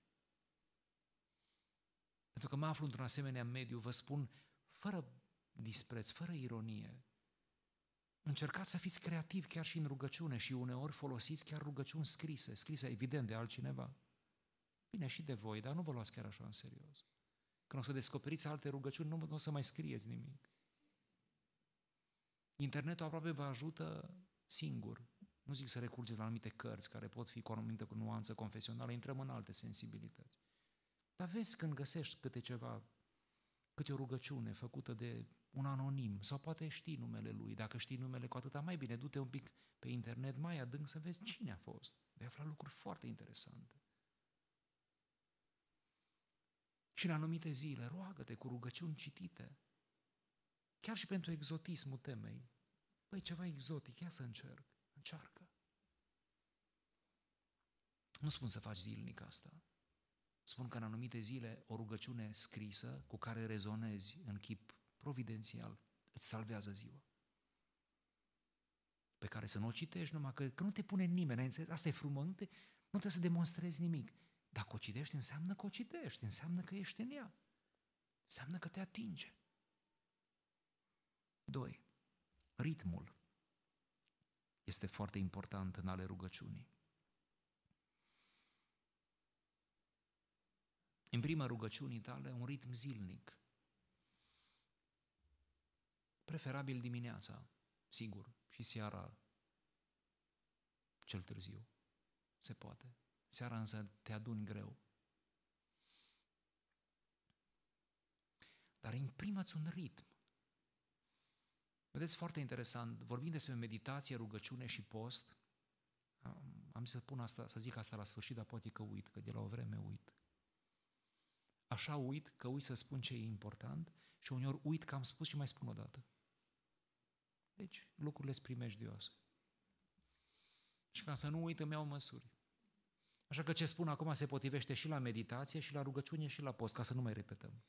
Pentru că mă aflu într-un asemenea mediu, vă spun, fără dispreț, fără ironie, încercați să fiți creativi chiar și în rugăciune și uneori folosiți chiar rugăciuni scrise, scrise evident de altcineva. Bine, și de voi, dar nu vă luați chiar așa în serios. Când o să descoperiți alte rugăciuni, nu, nu o să mai scrieți nimic. Internetul aproape vă ajută singur. Nu zic să recurgeți la anumite cărți care pot fi cu o anumită nuanță confesională, intrăm în alte sensibilități. Dar vezi când găsești câte ceva, câte o rugăciune făcută de un anonim, sau poate știi numele lui, dacă știi numele cu atâta mai bine, du-te un pic pe internet mai adânc să vezi cine a fost. Vei afla lucruri foarte interesante. Și în anumite zile, roagă-te cu rugăciuni citite. Chiar și pentru exotismul temei. Păi ceva exotic, ia să încerc. Încearcă. Nu spun să faci zilnic asta. Spun că în anumite zile o rugăciune scrisă cu care rezonezi în chip providențial îți salvează ziua. Pe care să nu o citești numai că, că nu te pune nimeni, înțeles? Asta e frumos, nu, te, nu trebuie să demonstrezi nimic. Dacă o citești, înseamnă că o citești, înseamnă că ești în ea. Înseamnă că te atinge. Doi. Ritmul este foarte important în ale rugăciunii. În prima rugăciunii tale, un ritm zilnic. Preferabil dimineața, sigur, și seara cel târziu. Se poate. Seara însă te aduni greu. Dar imprimă-ți un ritm. Vedeți, foarte interesant, vorbim despre meditație, rugăciune și post. Am zis să pun asta, să zic asta la sfârșit, dar poate că uit, că de la o vreme uit. Așa uit că uit să spun ce e important și uneori uit că am spus și mai spun o dată. Deci, lucrurile sunt primejdioase. Și ca să nu uit, îmi iau măsuri. Așa că ce spun acum se potrivește și la meditație, și la rugăciune, și la post, ca să nu mai repetăm.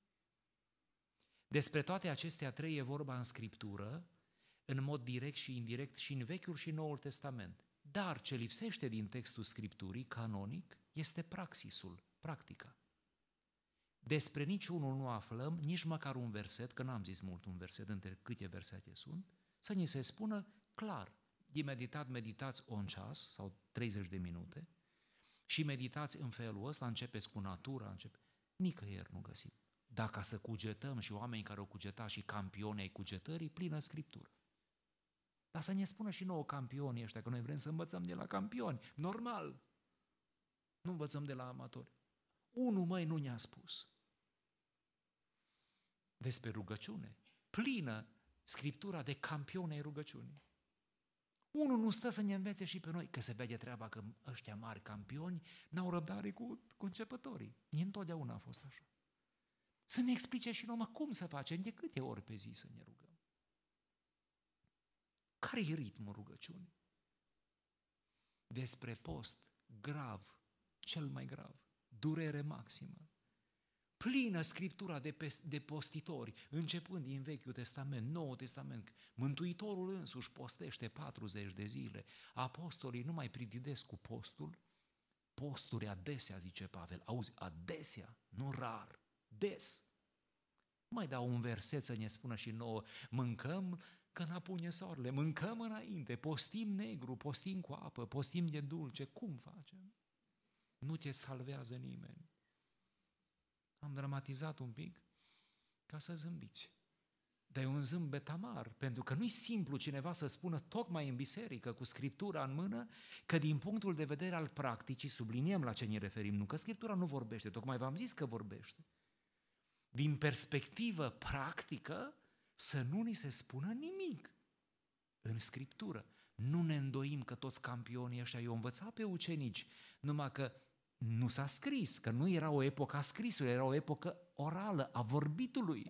Despre toate acestea trei e vorba în Scriptură, în mod direct și indirect, și în Vechiul și Noul Testament. Dar ce lipsește din textul Scripturii, canonic, este praxisul, practica. Despre niciunul nu aflăm, nici măcar un verset, că n-am zis mult un verset, între câte versete sunt, să ni se spună clar, din meditat meditați un ceas sau treizeci de minute și meditați în felul ăsta, începeți cu natura, începe... nicăieri nu găsim. Dacă să cugetăm și oameni care au cugetat și campioni ai cugetării, plină Scriptură. Dar să ne spună și nouă campionii ăștia, că noi vrem să învățăm de la campioni, normal. Nu învățăm de la amatori. Unul, măi, nu ne-a spus. Despre rugăciune, plină Scriptura de campioni ai rugăciunii. Unul nu stă să ne învețe și pe noi, că se vede treaba că ăștia mari campioni n-au răbdare cu, cu începătorii. Nici întotdeauna a fost așa. Să ne explice și numai cum să facem, de câte ori pe zi să ne rugăm. Care e ritmul rugăciunii? Despre post, grav, cel mai grav, durere maximă. Plină Scriptura de, pe, de postitori, începând din Vechiul Testament, Noul Testament. Mântuitorul însuși postește patruzeci de zile. Apostolii nu mai prididesc cu postul. Posturi adesea, zice Pavel. Auzi, adesea, nu rar, des. Mai dau un verset să ne spună și nouă, mâncăm când apune soarele, mâncăm înainte, postim negru, postim cu apă, postim de dulce. Cum facem? Nu te salvează nimeni. Am dramatizat un pic ca să zâmbiți. Dar e un zâmbet amar, pentru că nu-i simplu cineva să spună tocmai în biserică, cu Scriptura în mână, că din punctul de vedere al practicii, subliniem la ce ne referim, nu că Scriptura nu vorbește, tocmai v-am zis că vorbește. Din perspectivă practică, să nu ni se spună nimic în Scriptură. Nu ne îndoim că toți campionii ăștia i-au învățat pe ucenici, numai că nu s-a scris, că nu era o epocă a scrisului, era o epocă orală, a vorbitului.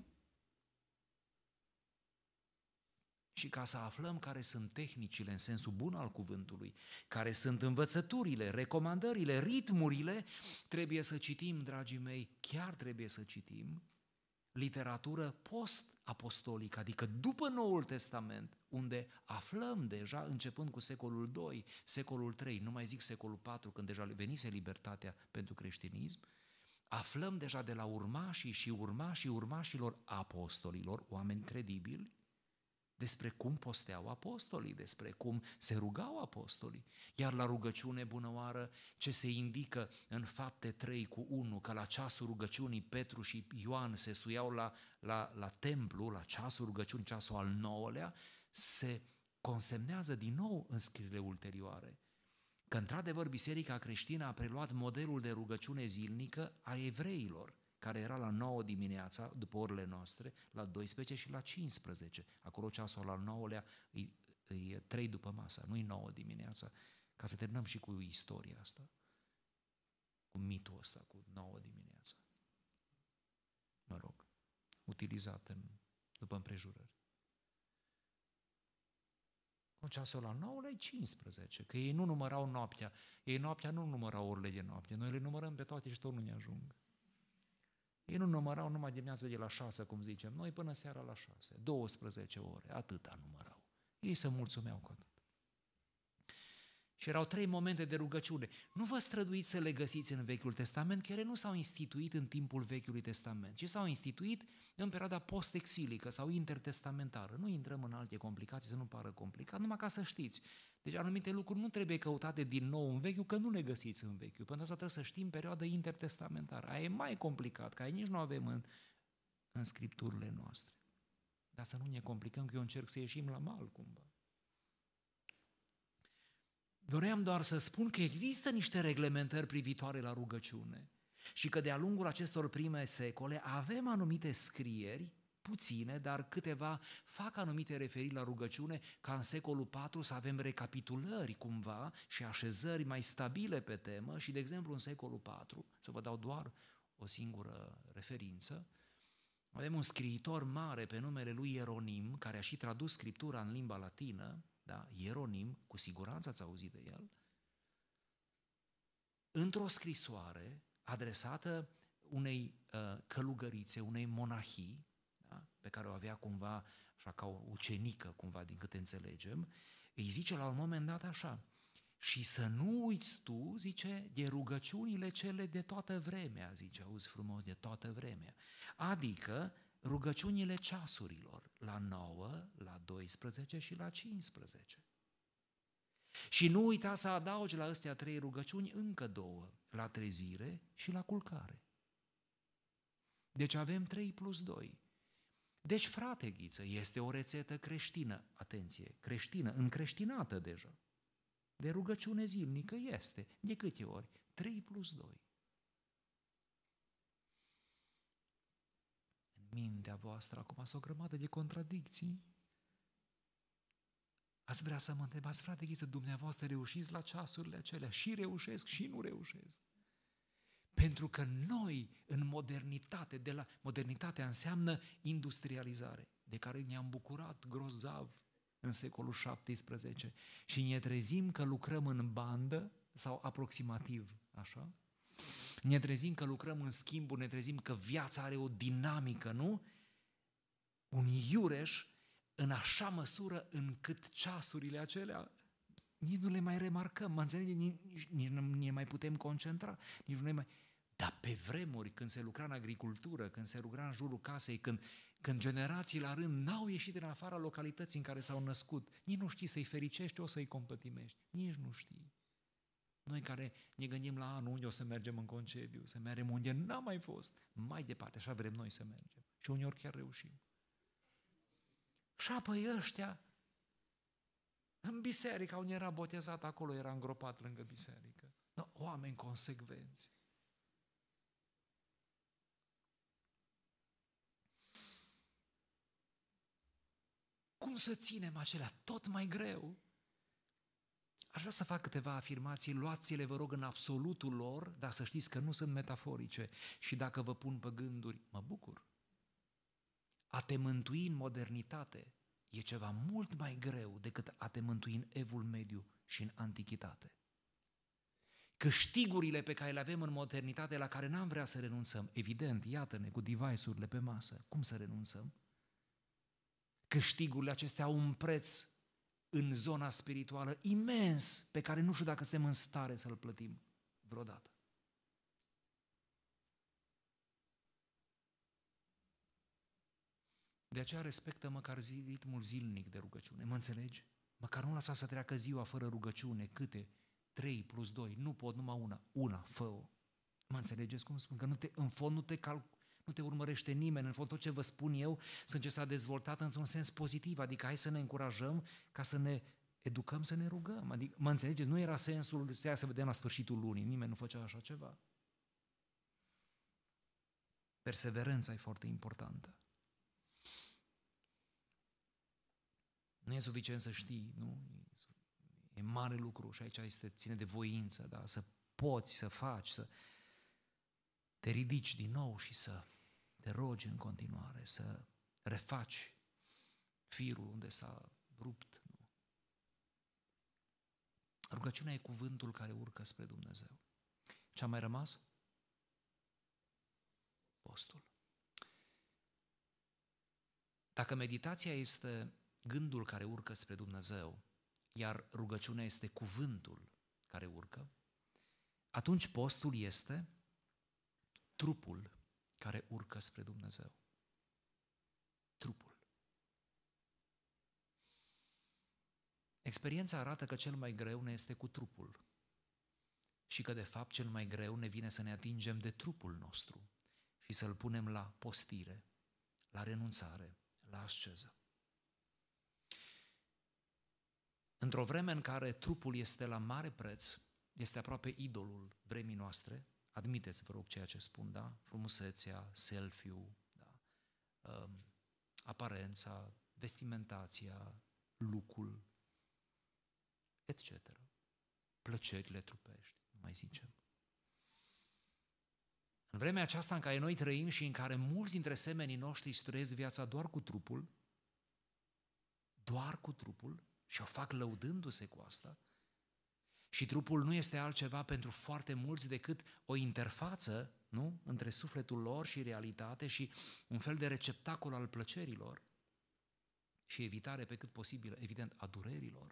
Și ca să aflăm care sunt tehnicile în sensul bun al cuvântului, care sunt învățăturile, recomandările, ritmurile, trebuie să citim, dragii mei, chiar trebuie să citim literatură post-apostolică, adică după Noul Testament, unde aflăm deja, începând cu secolul doi, secolul trei, nu mai zic secolul patru, când deja venise libertatea pentru creștinism, aflăm deja de la urmașii și urmașii urmașilor apostolilor, oameni credibili, despre cum posteau apostolii, despre cum se rugau apostolii. Iar la rugăciune, bunăoară, ce se indică în Fapte trei cu unu, că la ceasul rugăciunii Petru și Ioan se suiau la, la, la templu, la ceasul rugăciunii, ceasul al nouălea, se consemnează din nou în scrierile ulterioare că, într-adevăr, Biserica creștină a preluat modelul de rugăciune zilnică a evreilor, care era la nouă dimineața, după orele noastre, la douăsprezece și la cincisprezece. Acolo ceasul al nouălea e, e trei după masa, nu e nouă dimineața, ca să terminăm și cu istoria asta, cu mitul ăsta, cu nouă dimineața. Mă rog, utilizat în, după împrejurări. Nu, ceasul la nouă la cincisprezece, că ei nu numărau noaptea. Ei noaptea nu numărau orele de noapte. Noi le numărăm pe toate și tot nu ne ajung. Ei nu numărau numai dimineața de la șase, cum zicem noi, până seara la șase. douăsprezece ore, atâta numărau. Ei se mulțumeau cu atât. Și erau trei momente de rugăciune. Nu vă străduiți să le găsiți în Vechiul Testament, că ele nu s-au instituit în timpul Vechiului Testament, ci s-au instituit în perioada post-exilică sau intertestamentară. Nu intrăm în alte complicații, să nu pară complicat, numai ca să știți. Deci anumite lucruri nu trebuie căutate din nou în Vechiul, că nu le găsiți în Vechiul. Pentru asta trebuie să știm perioada intertestamentară. Aia e mai complicat, că aia nici nu avem în, în scripturile noastre. Dar să nu ne complicăm, că eu încerc să ieșim la mal cumva. Doream doar să spun că există niște reglementări privitoare la rugăciune și că de-a lungul acestor prime secole avem anumite scrieri, puține, dar câteva fac anumite referiri la rugăciune, ca în secolul patru să avem recapitulări cumva și așezări mai stabile pe temă și, de exemplu, în secolul patru, să vă dau doar o singură referință, avem un scriitor mare pe numele lui Ieronim, care a și tradus Scriptura în limba latină, da, Ieronim, cu siguranță ați auzit de el, într-o scrisoare adresată unei uh, călugărițe, unei monahii, da, pe care o avea cumva, așa ca o ucenică, cumva, din câte înțelegem, îi zice la un moment dat așa: și să nu uiți tu, zice, de rugăciunile cele de toată vremea, zice, auzi frumos, de toată vremea, adică rugăciunile ceasurilor, la nouă, la doisprezece și la cincisprezece. Și nu uita să adaugi la astea trei rugăciuni încă două, la trezire și la culcare. Deci avem trei plus doi. Deci, frate Ghiță, este o rețetă creștină, atenție, creștină, încreștinată deja. De rugăciune zilnică este. De câte ori? trei plus doi. În mintea voastră acum sunt o grămadă de contradicții. Ați vrea să mă întrebați, frate Ghiță, dumneavoastră reușiți la ceasurile acelea? Și reușesc și nu reușesc. Pentru că noi, în modernitate, de la modernitatea înseamnă industrializare, de care ne-am bucurat grozav în secolul șaptesprezece și ne trezim că lucrăm în bandă sau aproximativ, așa? Ne trezim că lucrăm în schimburi, ne trezim că viața are o dinamică, nu? Un iureș în așa măsură încât ceasurile acelea nici nu le mai remarcăm, mă înțelege? Nici, nici nu ne mai putem concentra, nici nu ne mai... Dar pe vremuri, când se lucra în agricultură, când se lucra în jurul casei, când, când generații la rând n-au ieșit din afara localității în care s-au născut, nici nu știi să-i fericești, o să-i compătimești, nici nu știi. Noi care ne gândim la anul unde o să mergem în concediu, să mergem unde n-am mai fost, mai departe, așa vrem noi să mergem. Și uneori chiar reușim. Și apoi ăștia, în biserică, unde era botezat, acolo era îngropat lângă biserică. No, oameni consecvenți. Cum să ținem acelea? Tot mai greu. Aș vrea să fac câteva afirmații, luați-le, vă rog, în absolutul lor, dar să știți că nu sunt metaforice. Și dacă vă pun pe gânduri, mă bucur. A te mântui în modernitate e ceva mult mai greu decât a te mântui în evul mediu și în antichitate. Câștigurile pe care le avem în modernitate, la care n-am vrea să renunțăm, evident, iată-ne cu device-urile pe masă, cum să renunțăm? Câștigurile acestea au un preț în zona spirituală imens, pe care nu știu dacă suntem în stare să-l plătim vreodată. De aceea respectă măcar zi, ritmul zilnic de rugăciune, mă înțelegi? Măcar nu lăsa să treacă ziua fără rugăciune, câte? Trei plus doi, nu pot numai una, una, fă-o. Mă înțelegeți cum spun? Că nu te, în fond nu te calc, nu te urmărește nimeni, în fond tot ce vă spun eu sunt ce s-a dezvoltat într-un sens pozitiv, adică hai să ne încurajăm ca să ne educăm să ne rugăm. Adică, mă înțelegeți? Nu era sensul să să vedem la sfârșitul lunii, nimeni nu făcea așa ceva. Perseverența e foarte importantă. Nu e suficient să știi, nu? E mare lucru și aici este, ține de voință, da? Să poți, să faci, să te ridici din nou și să te rogi în continuare, să refaci firul unde s-a rupt. Nu? Rugăciunea e cuvântul care urcă spre Dumnezeu. Ce a mai rămas? Postul. Dacă meditația este gândul care urcă spre Dumnezeu, iar rugăciunea este cuvântul care urcă, atunci postul este trupul care urcă spre Dumnezeu. Trupul. Experiența arată că cel mai greu ne este cu trupul și că de fapt cel mai greu ne vine să ne atingem de trupul nostru și să-l punem la postire, la renunțare, la asceză. Într-o vreme în care trupul este la mare preț, este aproape idolul vremii noastre, admiteți, vă rog, ceea ce spun, da? Frumusețea, selfie-ul, da? Um, aparența, vestimentația, lucrul, et cetera. Plăcerile trupești, nu mai zicem. În vremea aceasta în care noi trăim și în care mulți dintre semenii noștri își trăiesc viața doar cu trupul, doar cu trupul, și o fac lăudându-se cu asta, și trupul nu este altceva pentru foarte mulți decât o interfață, nu? Între sufletul lor și realitate și un fel de receptacol al plăcerilor și evitare pe cât posibil, evident, a durerilor.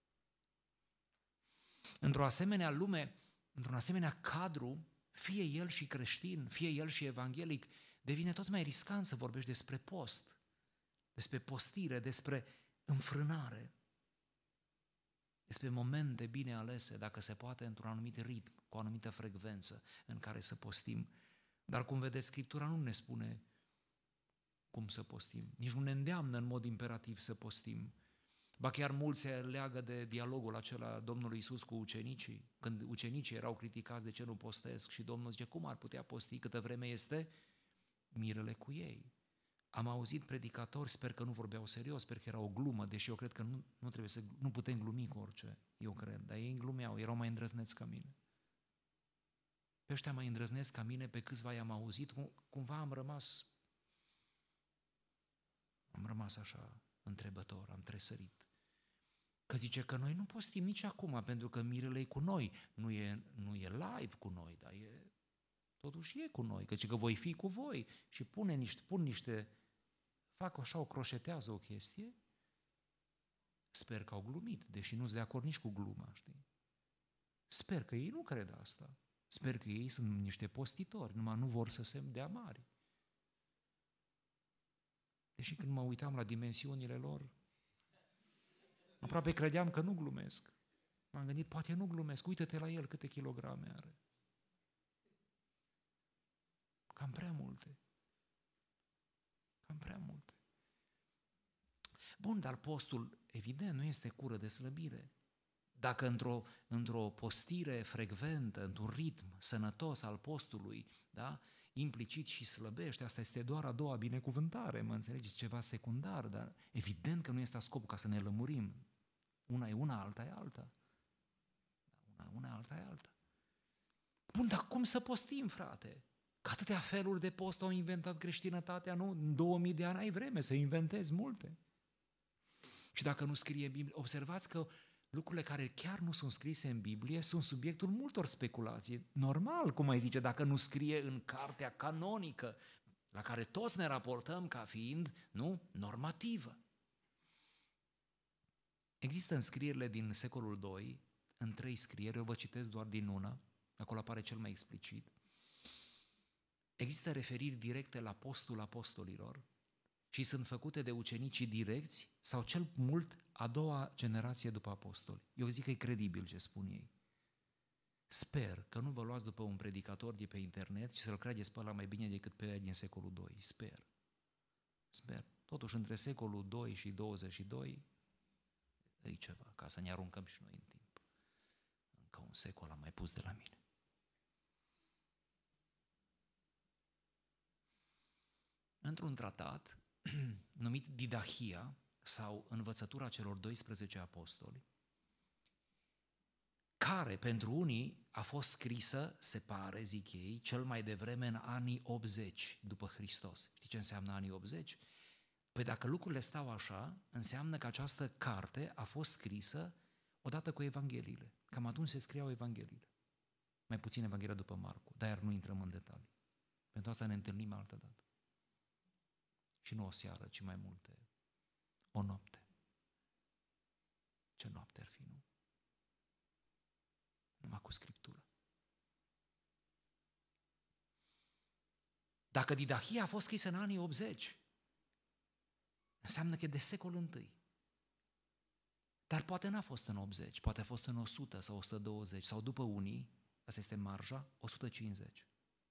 Într-o asemenea lume, într-un asemenea cadru, fie el și creștin, fie el și evanghelic, devine tot mai riscant să vorbești despre post, despre postire, despre înfrânare, despre momente bine alese, dacă se poate, într-un anumit ritm, cu o anumită frecvență în care să postim. Dar cum vedeți, Scriptura nu ne spune cum să postim, nici nu ne îndeamnă în mod imperativ să postim. Ba chiar mulți se leagă de dialogul acela Domnului Iisus cu ucenicii, când ucenicii erau criticați de ce nu postesc și Domnul zice, cum ar putea posti câtă vreme este mirele cu ei. Am auzit predicatori, sper că nu vorbeau serios, sper că era o glumă, deși eu cred că nu, nu trebuie să, nu putem glumi cu orice, eu cred, dar ei glumeau, erau mai îndrăzneți ca mine. Pe ăștia mai îndrăznesc ca mine, pe câțiva i-am auzit, cumva am rămas, am rămas așa întrebător, am tresărit. Că zice că noi nu postim nici acum, pentru că mirele e cu noi, nu e, nu e live cu noi, dar e, totuși e cu noi, căci că voi fi cu voi și pune niște, pun niște, fac așa, o croșetează o chestie, sper că au glumit, deși nu-s de acord nici cu gluma, știi? Sper că ei nu cred asta, sper că ei sunt niște postitori, numai nu vor să se dea mari. Deși când mă uitam la dimensiunile lor, aproape credeam că nu glumesc. M-am gândit, poate nu glumesc, uită-te la el câte kilograme are. Cam prea multe. Cam prea multe. Bun, dar postul, evident, nu este cură de slăbire. Dacă într-o, într-o postire frecventă, într-un ritm sănătos al postului, da, implicit și slăbește, asta este doar a doua binecuvântare, mă înțelegeți, ceva secundar, dar evident că nu este scopul, ca să ne lămurim. Una e una, alta e alta. Una, una alta e alta. Bun, dar cum să postim, frate? Că atâtea feluri de post au inventat creștinătatea, nu? În două mii de ani ai vreme să inventezi multe. Și dacă nu scrie în Biblie, observați că lucrurile care chiar nu sunt scrise în Biblie sunt subiectul multor speculații. Normal, cum ai zice, dacă nu scrie în cartea canonică, la care toți ne raportăm ca fiind, nu, normativă. Există înscrierile din secolul doi, în trei scrieri, eu vă citesc doar din una, acolo apare cel mai explicit. Există referiri directe la postul apostolilor și sunt făcute de ucenicii direcți sau cel mult a doua generație după apostoli. Eu zic că e credibil ce spun ei. Sper că nu vă luați după un predicator de pe internet și să-l credeți pe ăla mai bine decât pe ăia din secolul doi. Sper. Sper. Totuși, între secolul doi și douăzeci și doi e ceva, ca să ne aruncăm și noi în timp. Încă un secol am mai pus de la mine. Într-un tratat numit Didahia sau Învățătura celor doisprezece apostoli, care pentru unii a fost scrisă, se pare, zic ei, cel mai devreme în anii optzeci după Hristos. Știi ce înseamnă anii optzeci? Păi dacă lucrurile stau așa, înseamnă că această carte a fost scrisă odată cu Evangheliile. Cam atunci se scriau Evangheliile. Mai puțin Evanghelia după Marcu, dar iar nu intrăm în detalii. Pentru asta ne întâlnim altă dată. Și nu o seară, ci mai multe. O noapte. Ce noapte ar fi, nu? Numai cu Scriptură. Dacă Didahia a fost scrisă în anii optzeci, înseamnă că e de secol întâi. Dar poate n-a fost în optzeci, poate a fost în o sută sau o sută douăzeci, sau după unii, asta este marja, o sută cincizeci.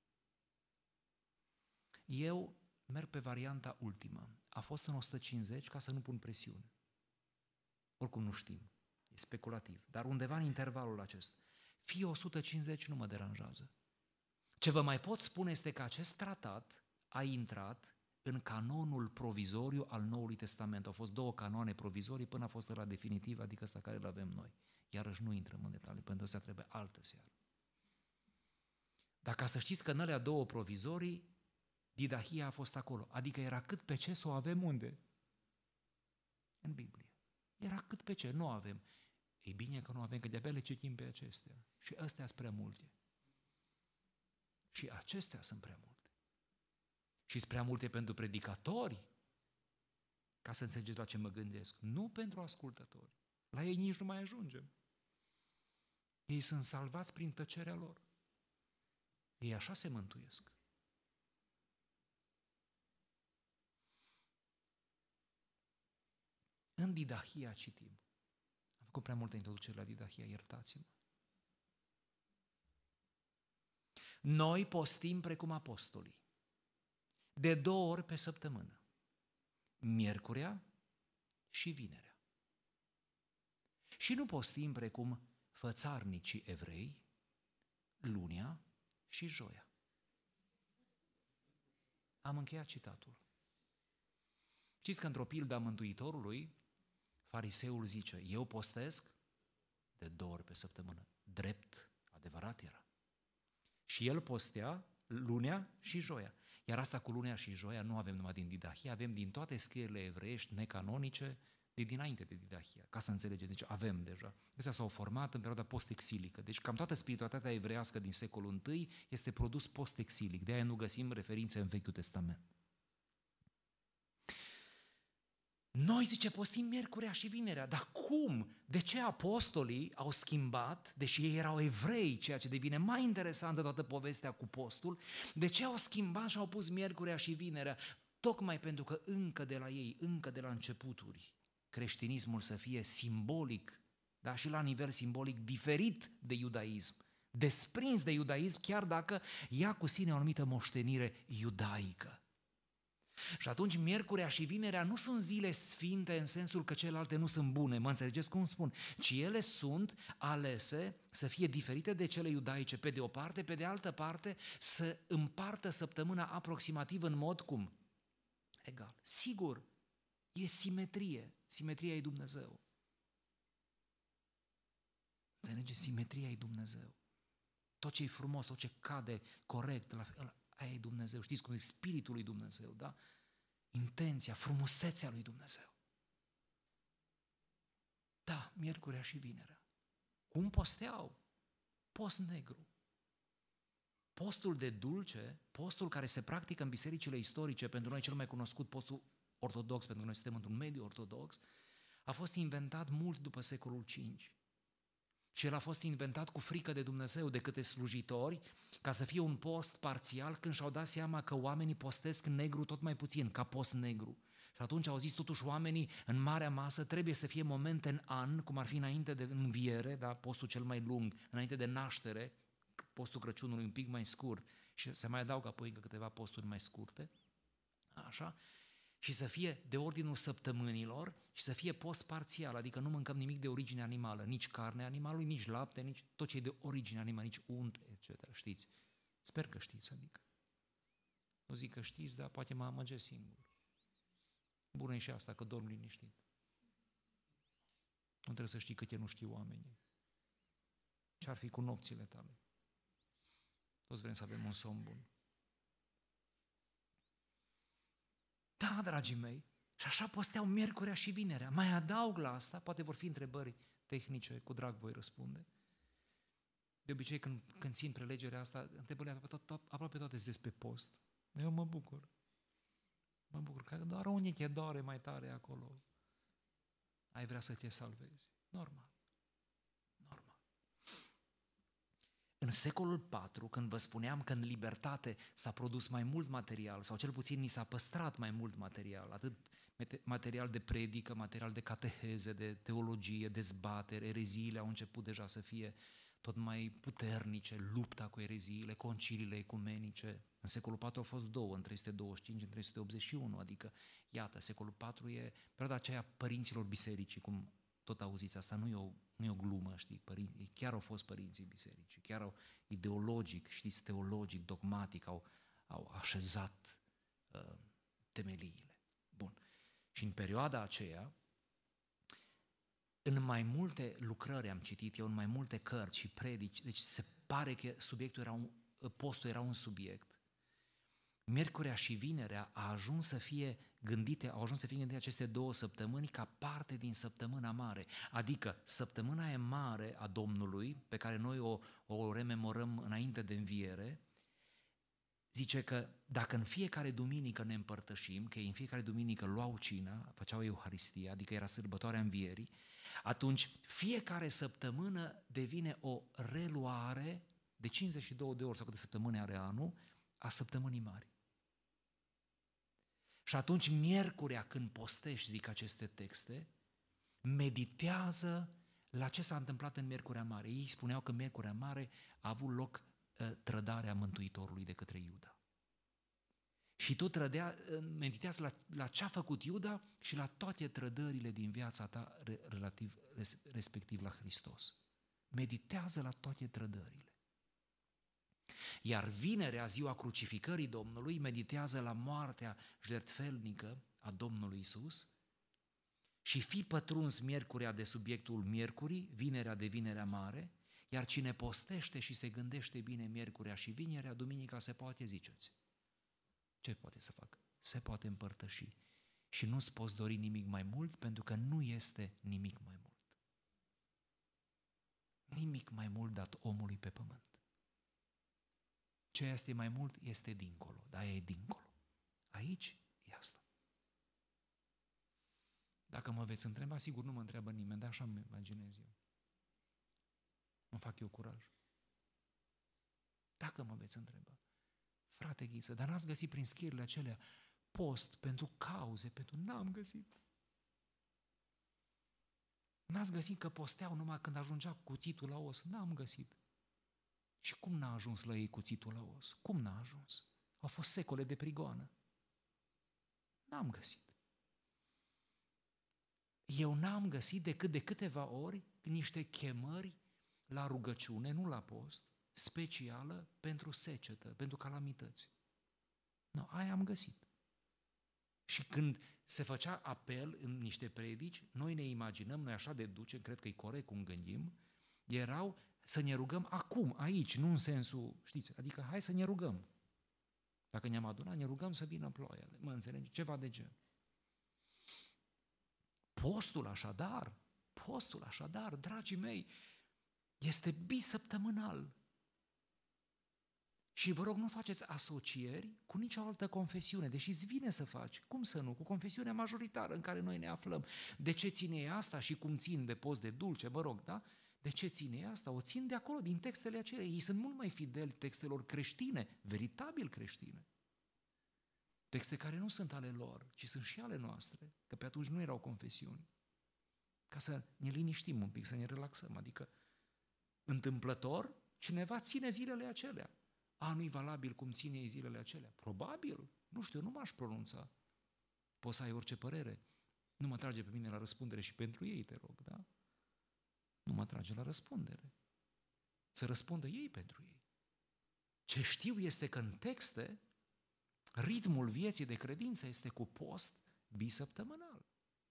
Eu merg pe varianta ultimă. A fost în o sută cincizeci ca să nu pun presiune. Oricum nu știm, e speculativ, dar undeva în intervalul acesta. Fie o sută cincizeci nu mă deranjează. Ce vă mai pot spune este că acest tratat a intrat în canonul provizoriu al Noului Testament. Au fost două canoane provizorii până a fost ăla definitiv, adică ăsta care îl avem noi. Iarăși nu intrăm în detalii, pentru că trebuie altă seară. Dar ca să știți că în alea două provizorii, Didahia a fost acolo. Adică era cât pe ce să o avem unde? În Biblie. Era cât pe ce, nu o avem. Ei bine că nu avem, că de-abia le citim pe acestea. Și astea sunt prea multe. Și acestea sunt prea multe. Și sunt prea multe pentru predicatori, ca să înțelegeți la ce mă gândesc. Nu pentru ascultători. La ei nici nu mai ajungem. Ei sunt salvați prin tăcerea lor. Ei așa se mântuiesc. În Didahia citim. Am făcut prea multe introduceri la Didahia, iertați-mă. Noi postim precum apostolii, de două ori pe săptămână, miercurea și vinerea. Și nu postim precum fățarnicii evrei, lunea și joia. Am încheiat citatul. Știți că într-o pildă a Mântuitorului, fariseul zice, eu postesc de două ori pe săptămână. Drept, adevărat era. Și el postea lunea și joia. Iar asta cu lunea și joia nu avem numai din Didahia, avem din toate scrierile evreiești necanonice de dinainte de Didahia, ca să înțelegeți. Deci avem deja. Acestea s-au format în perioada post-exilică. Deci cam toată spiritualitatea evreiască din secolul întâi este produs post-exilic. De aia nu găsim referințe în Vechiul Testament. Noi, zice, postim miercurea și vinerea. Dar cum? De ce apostolii au schimbat, deși ei erau evrei, ceea ce devine mai interesantă toată povestea cu postul, de ce au schimbat și au pus miercurea și vinerea? Tocmai pentru că încă de la ei, încă de la începuturi, creștinismul să fie simbolic, dar și la nivel simbolic diferit de iudaism, desprins de iudaism, chiar dacă ia cu sine o anumită moștenire iudaică. Și atunci miercurea și vinerea nu sunt zile sfinte în sensul că celelalte nu sunt bune, mă înțelegeți cum spun, ci ele sunt alese să fie diferite de cele iudaice pe de o parte, pe de altă parte să împartă săptămâna aproximativ în mod cum? Egal. Sigur, e simetrie, simetria e Dumnezeu. Înțelegeți? Simetria e Dumnezeu. Tot ce e frumos, tot ce cade corect, la fel, aia e Dumnezeu. Știți cum e spiritul lui Dumnezeu, da? Intenția, frumusețea lui Dumnezeu. Da, miercurea și vinerea. Cum posteau? Post negru. Postul de dulce, postul care se practică în bisericile istorice, pentru noi cel mai cunoscut, postul ortodox, pentru că noi suntem într-un mediu ortodox, a fost inventat mult după secolul cinci. Și el a fost inventat cu frică de Dumnezeu de câte slujitori, ca să fie un post parțial, când și-au dat seama că oamenii postesc negru tot mai puțin, ca post negru. Și atunci au zis totuși oamenii, în marea masă trebuie să fie momente în an, cum ar fi înainte de înviere, da, postul cel mai lung, înainte de naștere, postul Crăciunului un pic mai scurt, și se mai adaugă apoi încă câteva posturi mai scurte, așa, și să fie de ordinul săptămânilor și să fie post parțial, adică nu mâncăm nimic de origine animală, nici carne animalului, nici lapte, nici tot ce e de origine animală, nici unt, et cetera. Știți? Sper că știți, adică. Nu zic că știți, dar poate mă amăgesc singur. Bună e și asta, că dorm liniștit. Nu trebuie să știi câte nu știu oamenii. Ce-ar fi cu nopțile tale? Toți vrem să avem un somn bun. Da, dragii mei, și așa posteau miercurea și vinerea. Mai adaug la asta, poate vor fi întrebări tehnice, cu drag voi răspunde. De obicei, când, când țin prelegerea asta, întrebările aproape, tot, aproape toate sunt despre post. Eu mă bucur. Mă bucur că doar o uniche doare mai tare acolo. Ai vrea să te salvezi. Normal. Normal. În secolul patru, când vă spuneam că în libertate s-a produs mai mult material, sau cel puțin ni s-a păstrat mai mult material, atât material de predică, material de cateheze, de teologie, dezbatere, ereziile au început deja să fie tot mai puternice, lupta cu ereziile, conciliile ecumenice. În secolul patru au fost două, în trei sute douăzeci și cinci, în trei sute optzeci și unu, adică, iată, secolul patru e perioada aceea părinților bisericii, cum tot auziți, asta nu e o, nu e o glumă, știi, părinții, chiar au fost părinții bisericii, chiar au ideologic, știți, teologic, dogmatic, au, au așezat uh, temeliile. Bun. Și în perioada aceea, în mai multe lucrări am citit eu, în mai multe cărți și predici, deci se pare că subiectul era un, postul era un subiect. Miercurea și vinerea a ajuns să fie gândite, au ajuns să fie gândite aceste două săptămâni ca parte din săptămâna mare. Adică săptămâna e mare a Domnului, pe care noi o, o rememorăm înainte de înviere, zice că dacă în fiecare duminică ne împărtășim, că ei în fiecare duminică luau cina, făceau Euharistia, adică era sărbătoarea învierii, atunci fiecare săptămână devine o reluare de cincizeci și două de ori, sau câte săptămâni are anul, a săptămânii mari. Și atunci, miercurea, când postești, zic aceste texte, meditează la ce s-a întâmplat în Miercurea Mare. Ei spuneau că Miercurea Mare a avut loc uh, trădarea Mântuitorului de către Iuda. Și tu trădea, meditează la, la ce a făcut Iuda și la toate trădările din viața ta relativ, respectiv la Hristos. Meditează la toate trădările. Iar vinerea, ziua crucificării Domnului, meditează la moartea jertfelnică a Domnului Iisus și fii pătruns miercurea de subiectul miercurii, vinerea de vinerea mare, iar cine postește și se gândește bine miercurea și vinerea, duminica se poate, ziceți. Ce poate să facă? Se poate împărtăși și nu-ți poți dori nimic mai mult pentru că nu este nimic mai mult. Nimic mai mult dat omului pe pământ. Ce este mai mult este dincolo, dar e dincolo. Aici e asta. Dacă mă veți întreba, sigur nu mă întreabă nimeni, dar așa îmi imaginez eu. Mă fac eu curaj. Dacă mă veți întreba, frate Ghiță, dar n-ați găsit prin schirile acelea post pentru cauze, pentru... N-am găsit. N-ați găsit că posteau numai când ajungea cuțitul la os? N-am găsit. Și cum n-a ajuns la ei cuțitul la os? Cum n-a ajuns? Au fost secole de prigoană. N-am găsit. Eu n-am găsit decât de câteva ori niște chemări la rugăciune, nu la post, specială pentru secetă, pentru calamități. Nu, aia am găsit. Și când se făcea apel în niște predici, noi ne imaginăm, noi așa deducem, cred că e corect cum gândim, erau să ne rugăm acum, aici, nu în sensul, știți, adică hai să ne rugăm. Dacă ne-am adunat, ne rugăm să vină ploaia, mă înțelegi, ceva de gen. Postul așadar, postul așadar, dragii mei, este bisăptămânal. Și vă rog, nu faceți asocieri cu nicio altă confesiune, deși îți vine să faci. Cum să nu? Cu confesiunea majoritară în care noi ne aflăm. De ce ține asta și cum țin de post de dulce, vă rog, da? De ce ține asta? O țin de acolo, din textele acelea. Ei sunt mult mai fideli textelor creștine, veritabil creștine. Texte care nu sunt ale lor, ci sunt și ale noastre, că pe atunci nu erau confesiuni. Ca să ne liniștim un pic, să ne relaxăm. Adică, întâmplător, cineva ține zilele acelea. A, nu-i valabil cum ține ei zilele acelea. Probabil, nu știu, nu m-aș pronunța. Poți să ai orice părere. Nu mă trage pe mine la răspundere și pentru ei, te rog, da? Nu mă trage la răspundere. Să răspundă ei pentru ei. Ce știu este că în texte, ritmul vieții de credință este cu post bisăptămânal.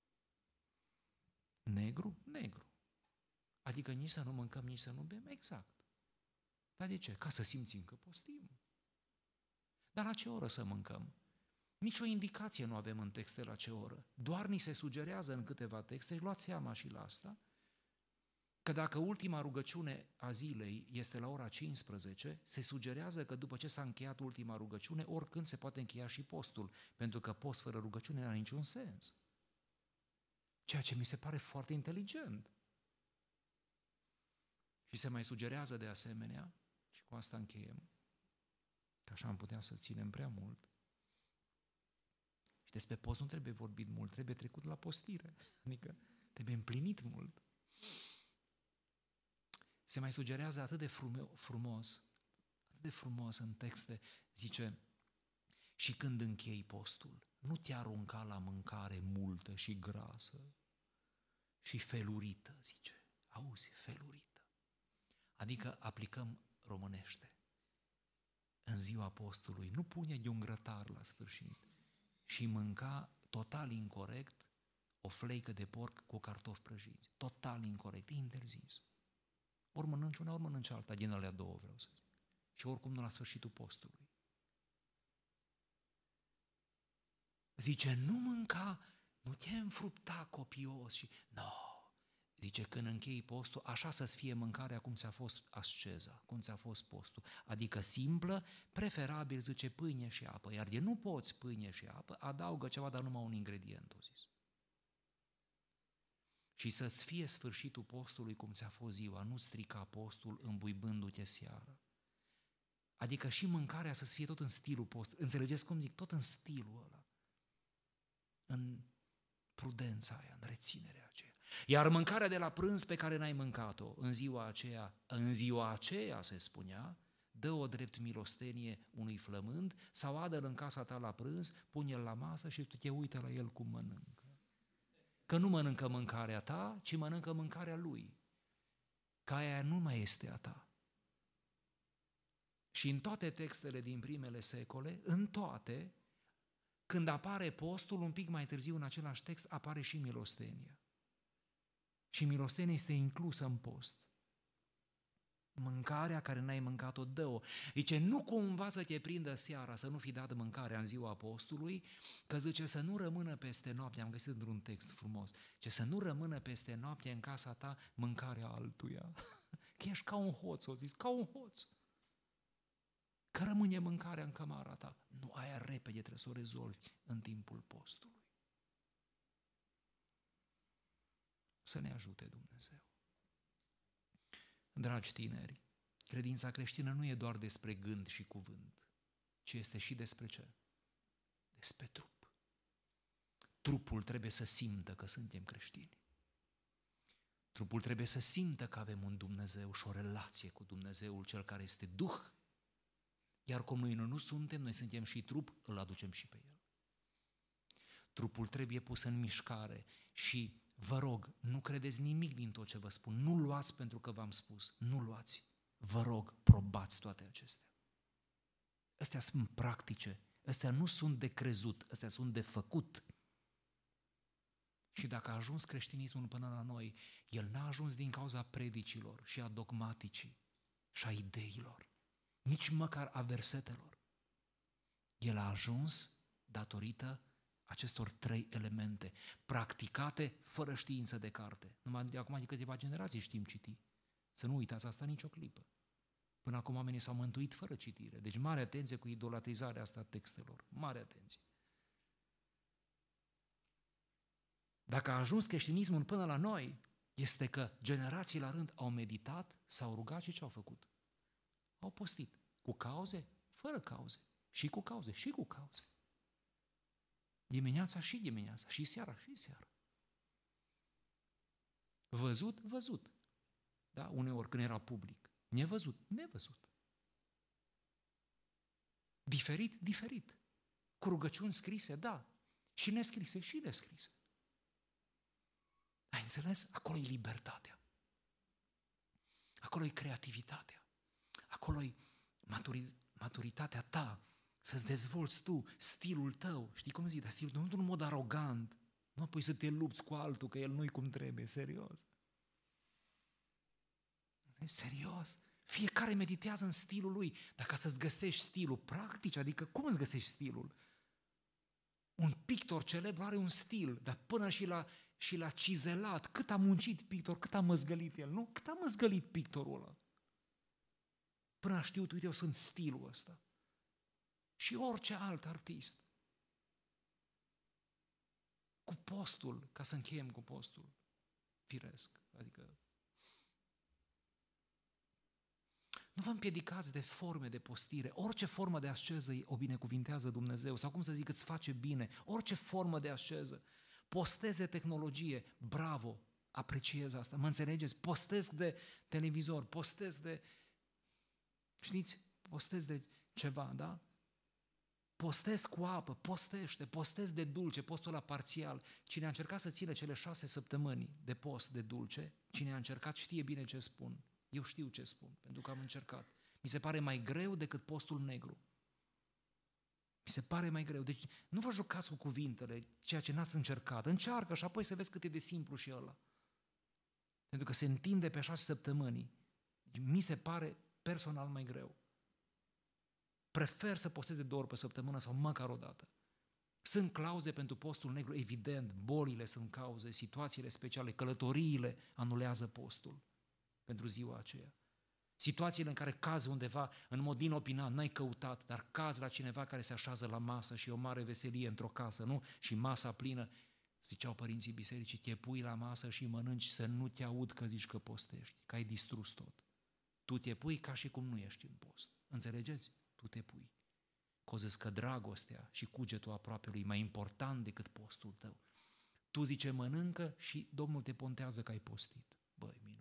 Negru, negru. Adică nici să nu mâncăm, nici să nu bem, exact. Dar de ce? Ca să simțim că postim. Dar la ce oră să mâncăm? Nici o indicație nu avem în texte la ce oră. Doar ni se sugerează în câteva texte, și luați seama și la asta, că dacă ultima rugăciune a zilei este la ora cincisprezece, se sugerează că după ce s-a încheiat ultima rugăciune, oricând se poate încheia și postul, pentru că post fără rugăciune n-are niciun sens. Ceea ce mi se pare foarte inteligent. Și se mai sugerează de asemenea, și cu asta încheiem, că așa am putea să ținem prea mult, și despre post nu trebuie vorbit mult, trebuie trecut la postire, adică trebuie împlinit mult. Se mai sugerează atât de frumos, atât de frumos în texte, zice, și când închei postul, nu te arunca la mâncare multă și grasă și felurită, zice, auzi, felurită. Adică aplicăm românește. În ziua postului nu pune de un grătar la sfârșit și mânca total incorect o fleică de porc cu cartofi prăjiți. Total incorect, interzis. Ori mănânci una, ori mănânci alta, din alea două, vreau să zic. Și oricum nu la sfârșitul postului. Zice, nu mânca, nu te înfrupta copios și... No. Zice, când închei postul, așa să-ți fie mâncarea cum ți-a fost asceza, cum ți-a fost postul. Adică simplă, preferabil, zice, pâine și apă. Iar de nu poți pâine și apă, adaugă ceva, dar numai un ingredient, o zis. Și să-ți fie sfârșitul postului cum ți-a fost ziua, nu strica postul îmbuibându-te seara. Adică și mâncarea să-ți fie tot în stilul postului. Înțelegeți cum zic? Tot în stilul ăla. În prudența aia, în reținerea aceea. Iar mâncarea de la prânz pe care n-ai mâncat-o în ziua aceea, în ziua aceea se spunea, dă-o drept milostenie unui flămând sau adă-l în casa ta la prânz, pune-l la masă și tu te uită la el cum mănâncă. Că nu mănâncă mâncarea ta, ci mănâncă mâncarea lui. Că aia nu mai este a ta. Și în toate textele din primele secole, în toate, când apare postul, un pic mai târziu în același text, apare și milostenia. Și milostenia este inclusă în post. Mâncarea care n-ai mâncat-o, dă-o. Zice, nu cumva să te prindă seara să nu fi dat mâncarea în ziua postului, că zice să nu rămână peste noapte, am găsit într-un text frumos, ce să nu rămână peste noapte în casa ta mâncarea altuia. Că ești ca un hoț, o zis, ca un hoț. Că rămâne mâncarea în cămara ta. Nu, aia repede trebuie să o rezolvi în timpul postului. Să ne ajute Dumnezeu. Dragi tineri, credința creștină nu e doar despre gând și cuvânt, ci este și despre ce? Despre trup. Trupul trebuie să simtă că suntem creștini. Trupul trebuie să simtă că avem un Dumnezeu și o relație cu Dumnezeul, Cel care este Duh. Iar cum noi nu suntem, noi suntem și trup, îl aducem și pe El. Trupul trebuie pus în mișcare și vă rog, nu credeți nimic din tot ce vă spun. Nu luați pentru că v-am spus. Nu luați. Vă rog, probați toate acestea. Astea sunt practice. Astea nu sunt de crezut. Astea sunt de făcut. Și dacă a ajuns creștinismul până la noi, el n-a ajuns din cauza predicilor și a dogmaticii și a ideilor, nici măcar a versetelor. El a ajuns datorită acestor trei elemente, practicate fără știință de carte. Numai de acum de câteva generații știm citi. Să nu uitați asta nicio clipă. Până acum oamenii s-au mântuit fără citire. Deci mare atenție cu idolatrizarea asta a textelor. Mare atenție. Dacă a ajuns creștinismul până la noi, este că generații la rând au meditat, s-au rugat și ce au făcut? Au postit. Cu cauze? Fără cauze. Și cu cauze, și cu cauze. Dimineața și dimineața, și seara și seara. Văzut, văzut. Da? Uneori când era public. Nevăzut, nevăzut. Diferit, diferit. Cu rugăciuni scrise, da. Și nescrise, și nescrise. Ai înțeles? Acolo e libertatea. Acolo e creativitatea. Acolo e maturi- maturitatea ta. Să-ți dezvolți tu stilul tău. Știi cum zic? Dar stilul tău nu în mod arogant. Nu apoi să te lupți cu altul, că el nu-i cum trebuie. Serios. Serios. Fiecare meditează în stilul lui. Dar ca să-ți găsești stilul practic, adică cum îți găsești stilul? Un pictor celebru are un stil, dar până și la și l-a cizelat. Cât a muncit pictor, cât a măzgălit el, nu? Cât a măzgălit pictorul ăla. Până a știut, uite, eu sunt stilul ăsta. Și orice alt artist. Cu postul, ca să încheiem cu postul, firesc, adică nu vă împiedicați de forme de postire. Orice formă de asceză o binecuvintează Dumnezeu, sau cum să zic, îți face bine. Orice formă de asceză. Postez de tehnologie, bravo, apreciez asta, mă înțelegeți? Postez de televizor, postez de, știți, postez de ceva, da? Postez cu apă, postește, postez de dulce, postul ăla parțial. Cine a încercat să țină cele șase săptămâni de post de dulce, cine a încercat știe bine ce spun. Eu știu ce spun, pentru că am încercat. Mi se pare mai greu decât postul negru. Mi se pare mai greu. Deci nu vă jucați cu cuvintele, ceea ce n-ați încercat. Încearcă și apoi să vezi cât e de simplu și ăla. Pentru că se întinde pe șase săptămâni. Mi se pare personal mai greu. Prefer să postez de două ori pe săptămână sau măcar o dată. Sunt clauze pentru postul negru, evident, bolile sunt cauze, situațiile speciale, călătoriile anulează postul pentru ziua aceea. Situațiile în care cazi undeva în mod inopinat, n-ai căutat, dar cazi la cineva care se așează la masă și e o mare veselie într-o casă, nu? Și masa plină, ziceau părinții bisericii, te pui la masă și mănânci să nu te aud că zici că postești, că ai distrus tot. Tu te pui ca și cum nu ești în post. Înțelegeți? Tu te pui. Cozesc că dragostea și cugetul aproapelui e mai important decât postul tău. Tu zice mănâncă și Domnul te pontează că ai postit. Băi, minunat.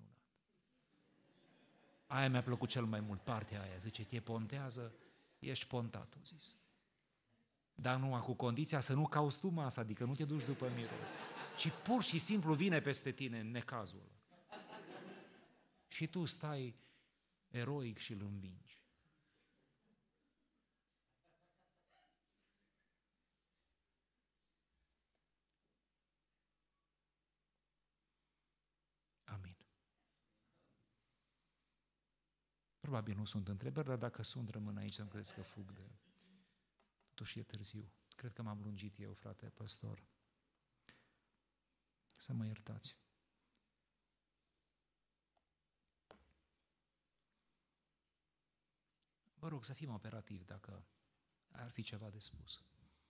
Aia mi-a plăcut cel mai mult, partea aia. Zice, te pontează, ești pontat, o zis. Dar nu cu condiția să nu cauți tu masa, adică nu te duci după mirul, ci pur și simplu vine peste tine în necazul ăla. Și tu stai eroic și îl învingi. Amin. Probabil nu sunt întrebări, dar dacă sunt, rămân aici, îmi crezi că fug de... Totuși e târziu. Cred că m-am lungit eu, frate păstor. Să mă iertați. Vă rog să fim operativi dacă ar fi ceva de spus.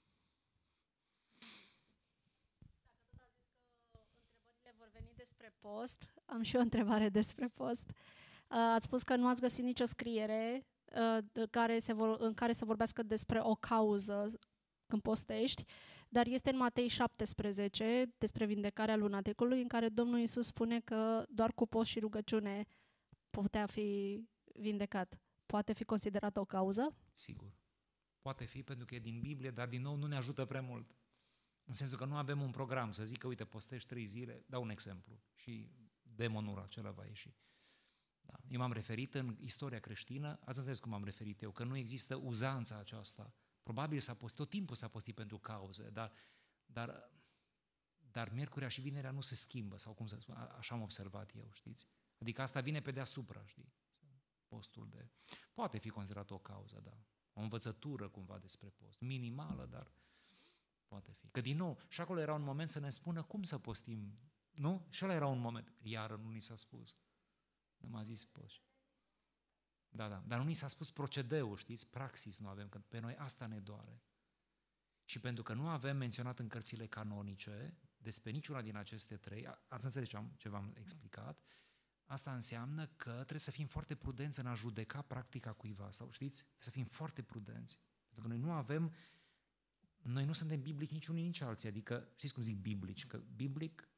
Vor veni despre post. Am și o întrebare despre post. Ați spus că nu ați găsit nicio scriere care se vor, în care să vorbească despre o cauză când postești, dar este în Matei șaptesprezece despre vindecarea lunaticului, în care Domnul Iisus spune că doar cu post și rugăciune putea fi vindecat. Poate fi considerată o cauză? Sigur. Poate fi, pentru că e din Biblie, dar din nou nu ne ajută prea mult. În sensul că nu avem un program să zic că, uite, postești trei zile, dau un exemplu și demonul acela va ieși. Da. Eu m-am referit în istoria creștină, ați înțeles cum m-am referit eu, că nu există uzanța aceasta. Probabil s-a postit, tot timpul s-a postit pentru cauze, dar, dar, dar miercurea și vinerea nu se schimbă, sau cum să spun, așa am observat eu, știți? Adică asta vine pe deasupra, știi? Postul de... Poate fi considerat o cauză, da. O învățătură cumva despre post. Minimală, dar poate fi. Că din nou, și acolo era un moment să ne spună cum să postim, nu? Și ăla era un moment. Iar nu ni s-a spus. Nu m-a zis poți. Da, da. Dar nu ni s-a spus procedeul, știți? Praxis nu avem, că pe noi asta ne doare. Și pentru că nu avem menționat în cărțile canonice despre niciuna din aceste trei, ați înțeles ce, am, ce v-am explicat, asta înseamnă că trebuie să fim foarte prudenți în a judeca practica cuiva, sau știți? Să fim foarte prudenți. Pentru că noi nu avem, noi nu suntem biblici nici unii, nici alții, adică, știți cum zic biblici? Că biblic,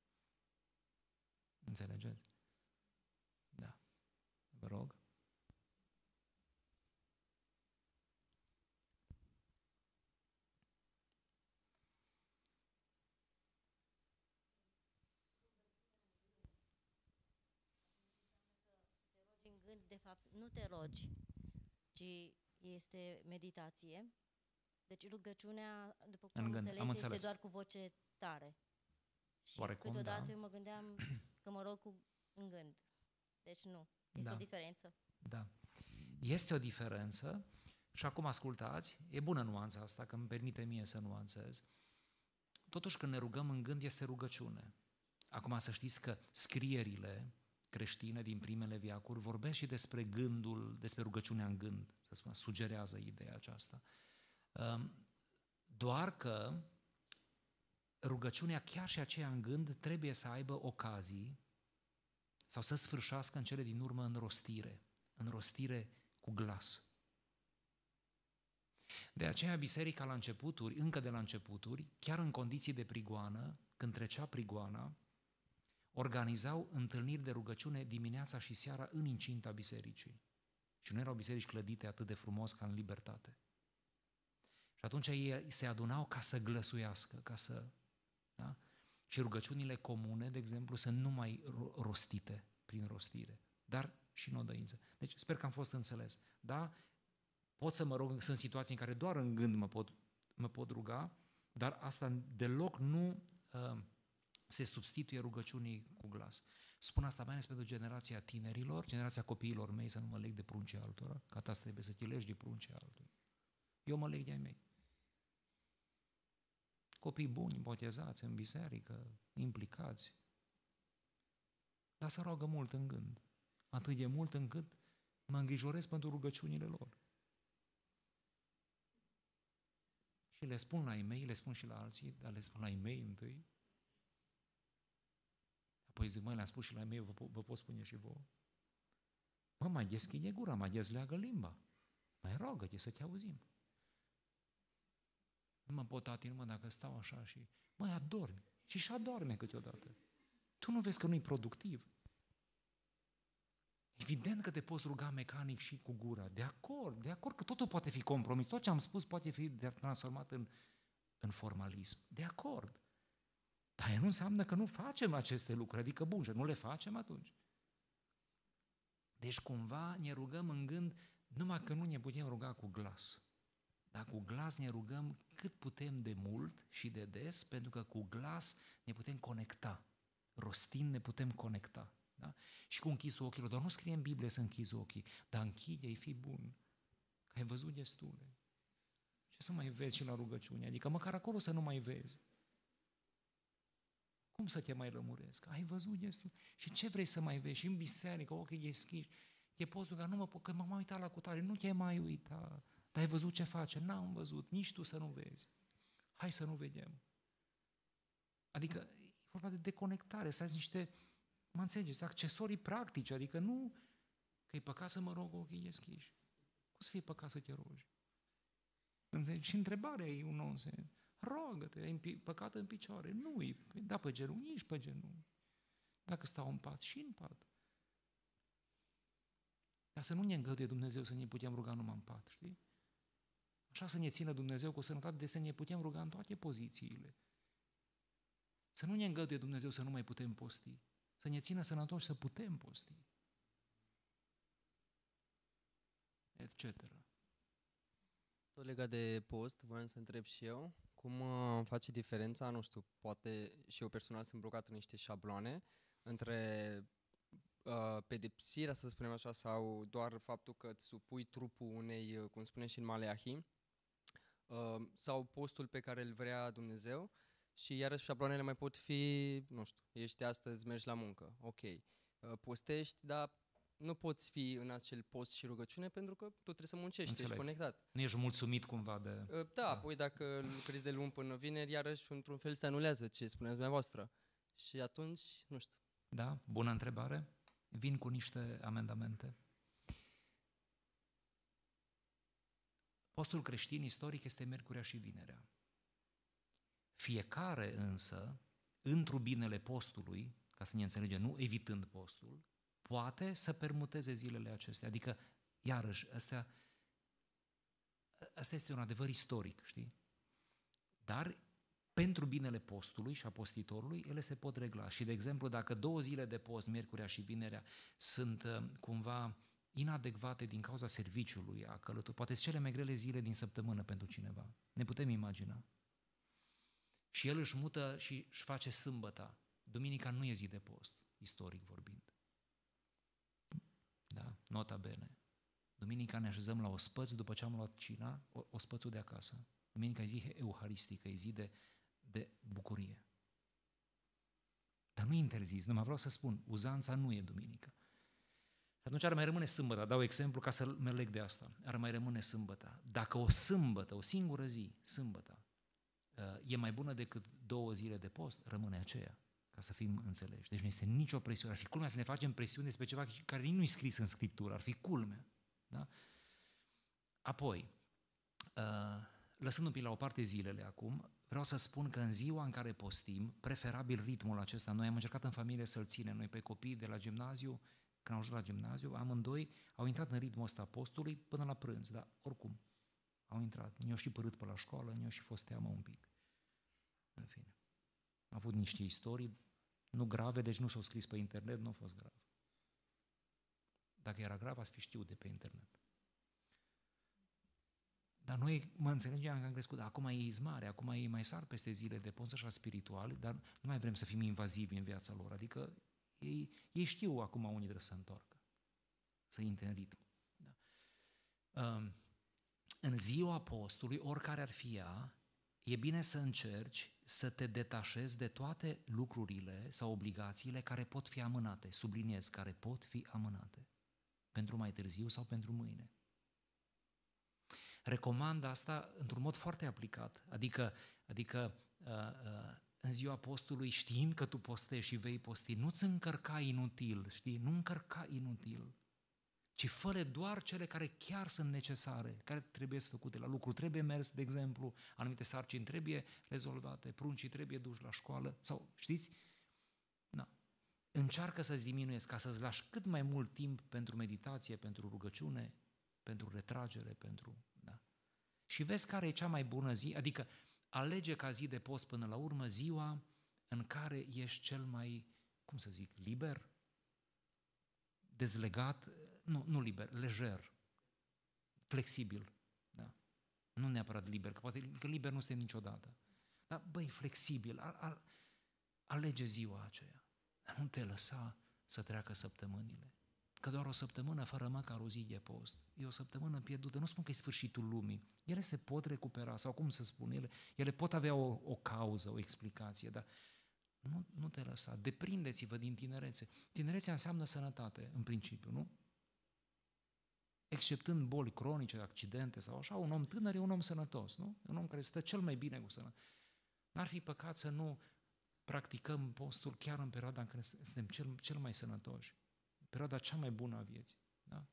înțelegeți? Da. Vă rog. În gând, de fapt, nu te rogi, ci este meditație. Deci rugăciunea, după cum În am gând, înțeles, am este înțeles. doar cu voce tare. Și Oarecum, câteodată da. eu mă gândeam că mă rog cu, în gând. Deci nu, este Da. o diferență. Da. Este o diferență și acum ascultați, e bună nuanța asta, că îmi permite mie să nuanțez. Totuși când ne rugăm în gând este rugăciune. Acum să știți că scrierile creștine din primele veacuri vorbesc și despre gândul, despre rugăciunea în gând, să spun, sugerează ideea aceasta. Doar că rugăciunea, chiar și aceea în gând, trebuie să aibă ocazii sau să sfârșească în cele din urmă în rostire, în rostire cu glas. De aceea biserica la începuturi, încă de la începuturi, chiar în condiții de prigoană, când trecea prigoana, organizau întâlniri de rugăciune dimineața și seara în incinta bisericii. Și nu erau biserici clădite atât de frumos ca în libertate. Și atunci ei se adunau ca să glăsuiască, ca să... Da? Și rugăciunile comune, de exemplu, sunt numai rostite prin rostire, dar și în odăință. Deci sper că am fost înțeles. Da? Pot să mă rog, sunt situații în care doar în gând mă pot, mă pot ruga, dar asta deloc nu uh, se substituie rugăciunii cu glas. Spun asta mai ales pentru generația tinerilor, generația copiilor mei, să nu mă leg de pruncii altora, că ta trebuie să te legi de pruncii altora. Eu mă leg de ai mei. Copii buni, botezați în biserică, implicați. Dar să roagă mult în gând. Atât de mult încât mă îngrijorez pentru rugăciunile lor. Și le spun la ei mei, le spun și la alții, dar le spun la ei mei întâi. Apoi zic, măi, le-am spus și la ei mei, vă, vă pot spune și vouă. Mă, mai deschide gura, mai dezleagă limba. Mai rogă-te să te auzim. Nu mă pot atin, mă, dacă stau așa și... Măi, adormi. Și și adorme câteodată. Tu nu vezi că nu-i productiv? Evident că te poți ruga mecanic și cu gura. De acord, de acord că totul poate fi compromis. Tot ce am spus poate fi transformat în, în formalism. De acord. Dar nu înseamnă că nu facem aceste lucruri. Adică, bun, nu le facem atunci. Deci cumva ne rugăm în gând numai că nu ne putem ruga cu glas. Dar cu glas ne rugăm cât putem de mult și de des, pentru că cu glas ne putem conecta. Rostind ne putem conecta. Da? Și cu închisul ochilor, doar nu scrie în Biblie să închizi ochii, dar închide-i, fii bun, că ai văzut destule. Ce să mai vezi și la rugăciune? Adică măcar acolo să nu mai vezi. Cum să te mai lămuresc? Ai văzut destul? Și ce vrei să mai vezi? Și în biserică, ochii deschiși, te poți ruga, nu mă pot, că m-am uitat la cutare, nu te mai uita. Dar ai văzut ce face? N-am văzut, nici tu să nu vezi. Hai să nu vedem. Adică e vorba de deconectare, să ai niște, mă înțelegeți, accesorii practice, adică nu că e păcat să mă rog cu ochii deschiși. Cum să fie păcat să te rogi? Înțelegi? Și întrebarea e un nonsens. Rogă-te, ai păcat în picioare. Nu-i, da pe genunchi, nici pe genunchi. Dacă stau în pat, și în pat. Dar să nu ne îngăduie Dumnezeu să ne putem ruga numai în pat, știi? Așa să ne țină Dumnezeu cu sănătate, de să ne putem ruga în toate pozițiile. Să nu ne îngăduie Dumnezeu să nu mai putem posti. Să ne țină sănătoși să putem posti. Etc. Tot legat de post, voiam să întreb și eu, cum uh, face diferența, nu știu, poate și eu personal sunt blocat în niște șabloane, între uh, pedepsirea, să spunem așa, sau doar faptul că îți supui trupul unei, cum spune și în Maleahi, uh, sau postul pe care îl vrea Dumnezeu, și iarăși șabloanele mai pot fi, nu știu, ești astăzi, mergi la muncă, ok, uh, postești, dar nu poți fi în acel post și rugăciune pentru că tu trebuie să muncești, Înțeleg. ești conectat. Nu ești mulțumit cumva de... Uh, da, da, apoi dacă lucrezi de luni până vineri, iarăși într-un fel se anulează ce spuneați dumneavoastră. Și atunci, nu știu. Da, bună întrebare. Vin cu niște amendamente. Postul creștin istoric este miercurea și vinerea. Fiecare însă, într-o binele postului, ca să ne înțelegem, nu evitând postul, poate să permuteze zilele acestea. Adică, iarăși, astea, asta este un adevăr istoric, știi? Dar pentru binele postului și a postitorului, ele se pot regla. Și, de exemplu, dacă două zile de post, miercurea și vinerea, sunt uh, cumva inadecvate din cauza serviciului, a călătorii, poate sunt cele mai grele zile din săptămână pentru cineva. Ne putem imagina. Și el își mută și își face sâmbăta. Duminica nu e zi de post, istoric vorbind. Da? Nota bene. Duminica ne așezăm la ospăț după ce am luat cina, ospățul de acasă. Duminica e zi euharistică, e zi de, de bucurie. Dar nu interzis, numai vreau să spun, uzanța nu e duminică. Atunci ar mai rămâne sâmbătă, dau exemplu ca să mă leg de asta, ar mai rămâne sâmbătă. Dacă o sâmbătă, o singură zi, sâmbătă, e mai bună decât două zile de post, rămâne aceea, ca să fim înțeleși. Deci nu este nicio presiune. Ar fi culmea să ne facem presiune despre ceva care nu e scris în Scriptură, ar fi culmea. Da? Apoi, lăsând un pic la o parte zilele acum, vreau să spun că în ziua în care postim, preferabil ritmul acesta, noi am încercat în familie să-l ținem, noi pe copii de la gimnaziu, când au ajuns la gimnaziu, amândoi au intrat în ritmul ăsta postului până la prânz, dar oricum au intrat. Ne-au și părât pe la școală, ne-au și fost teamă un pic. În fine. Am avut niște istorii, nu grave, deci nu s-au scris pe internet, nu a fost grav. Dacă era grav, ați fi știut de pe internet. Dar noi mă înțelegeam că am crescut, dar acum e izmare, acum ei mai sar peste zile de post așa spiritual, dar nu mai vrem să fim invazivi în viața lor, adică ei, ei știu acum unii trebuie să se întoarcă, să intre în ritm. Da. Um, în ziua postului, oricare ar fi ea, e bine să încerci să te detașezi de toate lucrurile sau obligațiile care pot fi amânate, subliniez, care pot fi amânate, pentru mai târziu sau pentru mâine. Recomand asta într-un mod foarte aplicat, adică, adică uh, uh, în ziua postului, știind că tu postești și vei posti, nu-ți încărca inutil, știi? Nu încărca inutil, ci fă doar cele care chiar sunt necesare, care trebuie să făcute la lucru. Trebuie mers, de exemplu, anumite sarcini trebuie rezolvate, pruncii trebuie duși la școală, sau, știți? Na. Încearcă să-ți diminuezi, ca să-ți lași cât mai mult timp pentru meditație, pentru rugăciune, pentru retragere, pentru... Da. Și vezi care e cea mai bună zi, adică alege ca zi de post până la urmă ziua în care ești cel mai, cum să zic, liber, dezlegat, nu, nu liber, lejer, flexibil, da. Nu neapărat liber, că poate că liber nu suntem niciodată. Dar, băi, flexibil, al, al, alege ziua aceea, dar nu te lăsa să treacă săptămânile. Că doar o săptămână fără măcar o zi de post e o săptămână pierdută. Nu spun că e sfârșitul lumii. Ele se pot recupera, sau cum să spun, ele, ele pot avea o, o cauză, o explicație, dar nu, nu te lăsa. Deprindeți-vă din tinerețe. Tinerețea înseamnă sănătate, în principiu, nu? Exceptând boli cronice, accidente sau așa, un om tânăr e un om sănătos, nu? Un om care stă cel mai bine cu sănătate. N-ar fi păcat să nu practicăm postul chiar în perioada în care suntem cel, cel mai sănătoși. Perioada cea mai bună a vieții. Da?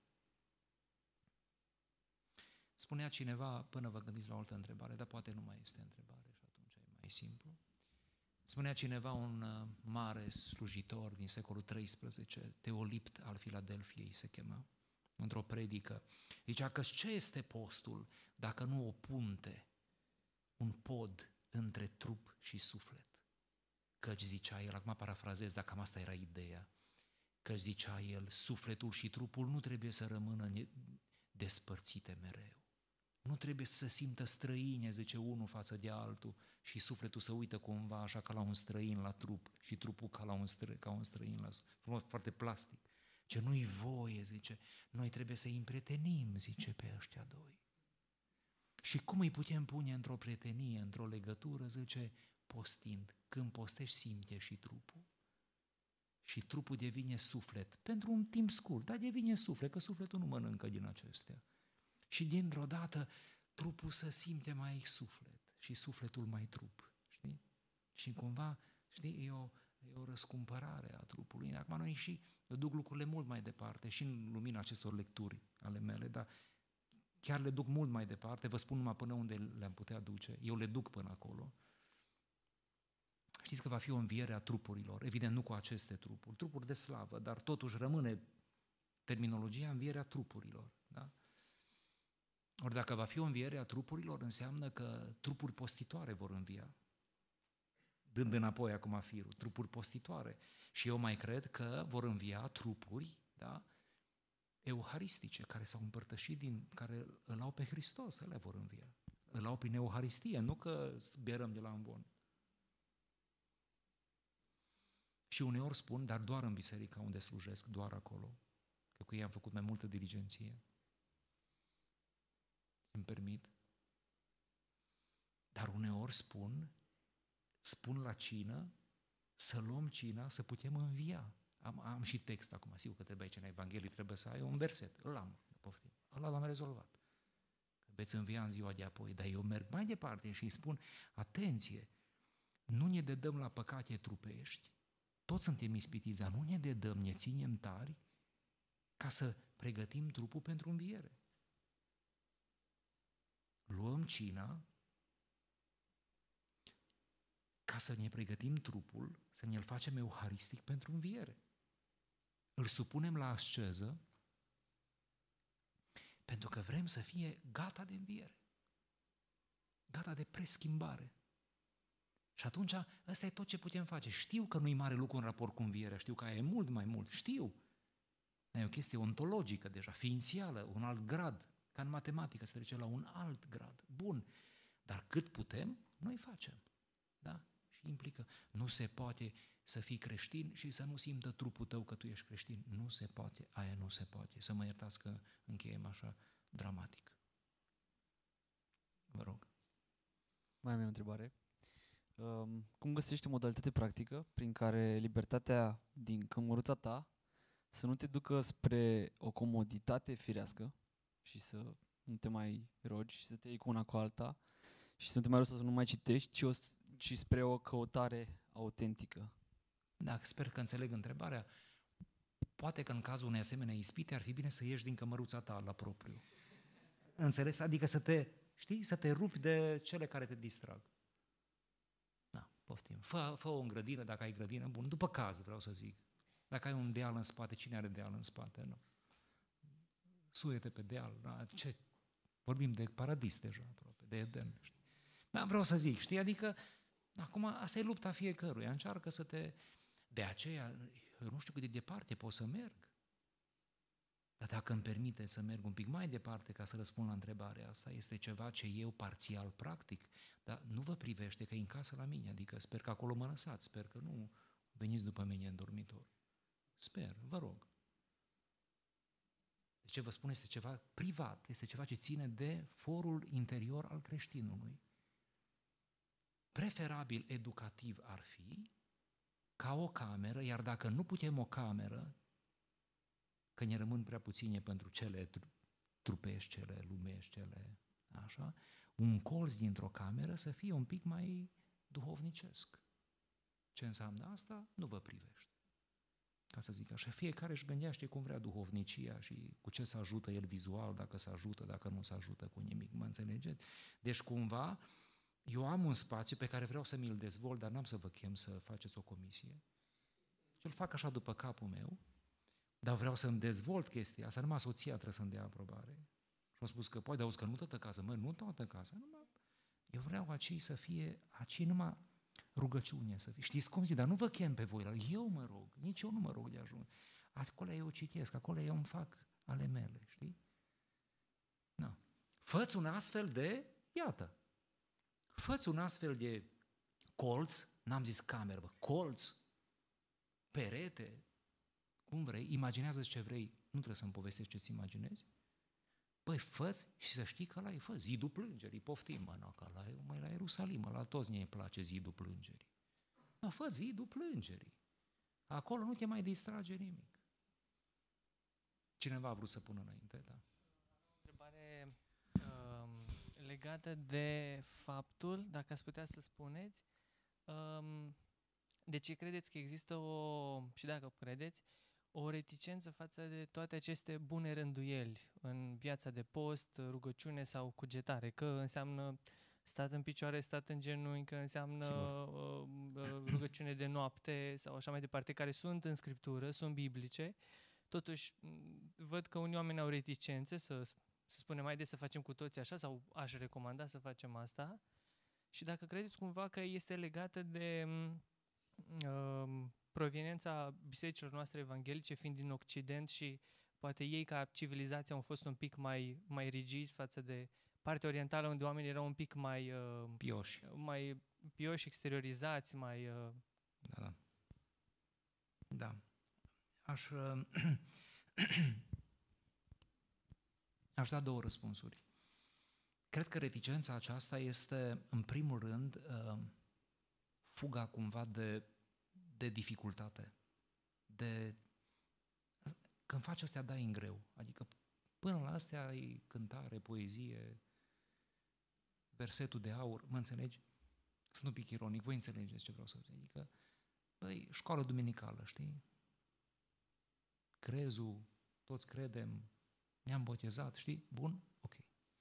Spunea cineva, până vă gândiți la o altă întrebare, dar poate nu mai este întrebare și atunci e mai simplu. Spunea cineva, un uh, mare slujitor din secolul treisprezece, Teolipt al Filadelfiei se chema, într-o predică, zicea că ce este postul dacă nu o punte, un pod între trup și suflet? Căci zicea el, acum parafrazez, dacă cam asta era ideea, că zicea el, sufletul și trupul nu trebuie să rămână despărțite mereu. Nu trebuie să se simtă străine, zice unul față de altul, și sufletul să uită cumva așa ca la un străin la trup și trupul ca la un, stră, ca un străin la suflet. Foarte plastic. Ce nu-i voie, zice, noi trebuie să îi împrietenim, zice, pe ăștia doi. Și cum îi putem pune într-o prietenie, într-o legătură, zice, postind. Când postești, simte și trupul. Și trupul devine suflet, pentru un timp scurt, dar devine suflet, că sufletul nu mănâncă din acestea. Și dintr-o dată trupul să simte mai suflet și sufletul mai trup, știi? Și cumva, știi, e o, e o răscumpărare a trupului. Acum noi și eu duc lucrurile mult mai departe și în lumina acestor lecturi ale mele, dar chiar le duc mult mai departe, vă spun numai până unde le-am putea duce, eu le duc până acolo. Știți că va fi o înviere a trupurilor, evident nu cu aceste trupuri, trupuri de slavă, dar totuși rămâne terminologia învierea trupurilor. Da? Ori dacă va fi o înviere a trupurilor, înseamnă că trupuri postitoare vor învia. Dând înapoi acum firul, trupuri postitoare. Și eu mai cred că vor învia trupuri, da, euharistice, care s-au împărtășit, din, care îl au pe Hristos, ele vor învia. Îl au prin Euharistie, nu că berăm de la ambon. Și uneori spun, dar doar în biserica unde slujesc, doar acolo, că cu ei am făcut mai multă diligenție. Îmi permit. Dar uneori spun, spun la cină să luăm cina, să putem învia. Am, am și text acum, sigur că trebuie aici în Evanghelie, trebuie să ai un verset, îl am, poftim, ăla l-am rezolvat. Veți învia în ziua de apoi, dar eu merg mai departe și îi spun, atenție, nu ne dedăm la păcate trupești, toți suntem ispitiți, dar nu ne dedăm, ne ținem tari ca să pregătim trupul pentru înviere. Luăm cina ca să ne pregătim trupul, să ne-l facem euharistic pentru înviere. Îl supunem la asceză pentru că vrem să fie gata de înviere, gata de preschimbare. Și atunci, ăsta e tot ce putem face. Știu că nu-i mare lucru în raport cu învierea, știu că aia e mult mai mult, știu. E o chestie ontologică deja, ființială, un alt grad, ca în matematică se trece la un alt grad. Bun, dar cât putem, noi facem. Da? Și implică, nu se poate să fii creștin și să nu simtă trupul tău că tu ești creștin. Nu se poate, aia nu se poate. Să mă iertați că încheiem așa dramatic. Vă rog. Mai am eu o întrebare. Um, cum găsești o modalitate practică prin care libertatea din cămăruța ta să nu te ducă spre o comoditate firească și să nu te mai rogi și să te iei cu una cu alta și să nu te mai rogi să nu mai citești, ci, o, ci spre o căutare autentică? Da, sper că înțeleg întrebarea. Poate că în cazul unei asemenea ispite ar fi bine să ieși din cămăruța ta la propriu. Înțeles? Adică să te, știi, să te rupi de cele care te distrag. Da, poftim. Fă, fă o grădină, dacă ai grădină, bun, după caz vreau să zic. Dacă ai un deal în spate, cine are deal în spate? Nu. Suie-te pe deal, da? Ce? Vorbim de paradis deja, aproape, de Eden, știi? Da, vreau să zic, știi, adică, acum, asta e lupta fiecăruia, încearcă să te... De aceea, eu nu știu cât de departe pot să merg, dar dacă îmi permite să merg un pic mai departe ca să răspund la întrebarea asta, este ceva ce eu parțial practic, dar nu vă privește că e în casă la mine, adică sper că acolo mă lăsați, sper că nu veniți după mine în dormitor. Sper, vă rog. De ce vă spun, este ceva privat, este ceva ce ține de forul interior al creștinului. Preferabil educativ ar fi ca o cameră, iar dacă nu putem o cameră, că ne rămân prea puține pentru cele trupești, cele lumești, cele așa, un colț dintr-o cameră să fie un pic mai duhovnicesc. Ce înseamnă asta? Nu vă privește. Ca să zic așa, fiecare își gândește cum vrea duhovnicia și cu ce se ajută el vizual, dacă se ajută, dacă nu se ajută cu nimic, mă înțelegeți? Deci cumva, eu am un spațiu pe care vreau să mi-l dezvolt, dar n-am să vă chem să faceți o comisie. Și îl fac așa după capul meu, dar vreau să-mi dezvolt chestia asta, numai soția trebuie să-mi dea aprobare. Și am spus că, poate, dar auzi că nu toată casa, mă, nu toată casa, numai, eu vreau acei să fie, acei numai rugăciune să fie. Știți cum zic, dar nu vă chem pe voi, eu mă rog, nici eu nu mă rog de ajuns. Acolo eu citesc, acolo eu îmi fac ale mele, știi? Na. Fă-ți un astfel de, iată, fă-ți un astfel de colț, n-am zis cameră, bă, colț, perete, cum vrei, imaginează-ți ce vrei, nu trebuie să-mi povestești ce-ți imaginezi. Băi, fă-ți și să știi că ăla e, fă, zidul plângerii, poftim, mă, no, că ăla e, măi, la Ierusalim, la toți ne place zidul plângerii. Mă, fă zidul plângerii. Acolo nu te mai distrage nimic. Cineva a vrut să pună înainte, da? O întrebare um, legată de faptul, dacă ați putea să spuneți, um, de ce credeți că există o, și dacă credeți, o reticență față de toate aceste bune rânduieli în viața de post, rugăciune sau cugetare, că înseamnă stat în picioare, stat în genunchi, că înseamnă uh, rugăciune de noapte sau așa mai departe, care sunt în Scriptură, sunt biblice. Totuși, văd că unii oameni au reticențe să, să spunem, haide să facem cu toții așa, sau aș recomanda să facem asta. Și dacă credeți cumva că este legată de uh, proveniența bisericilor noastre evanghelice, fiind din Occident, și poate ei ca civilizație au fost un pic mai, mai rigizi față de partea orientală, unde oamenii erau un pic mai uh, pioși, mai pioși, exteriorizați, mai... Uh... Da, da. Da. Aș, uh, aș da două răspunsuri. Cred că reticența aceasta este, în primul rând, uh, fuga cumva de, de dificultate, de... Când faci astea, dai în greu. Adică până la astea e cântare, poezie, versetul de aur, mă înțelegi? Sunt un pic ironic, voi înțelegeți ce vreau să zic. Adică, băi, școală duminicală, știi? Crezul, toți credem, ne-am botezat, știi? Bun? Ok.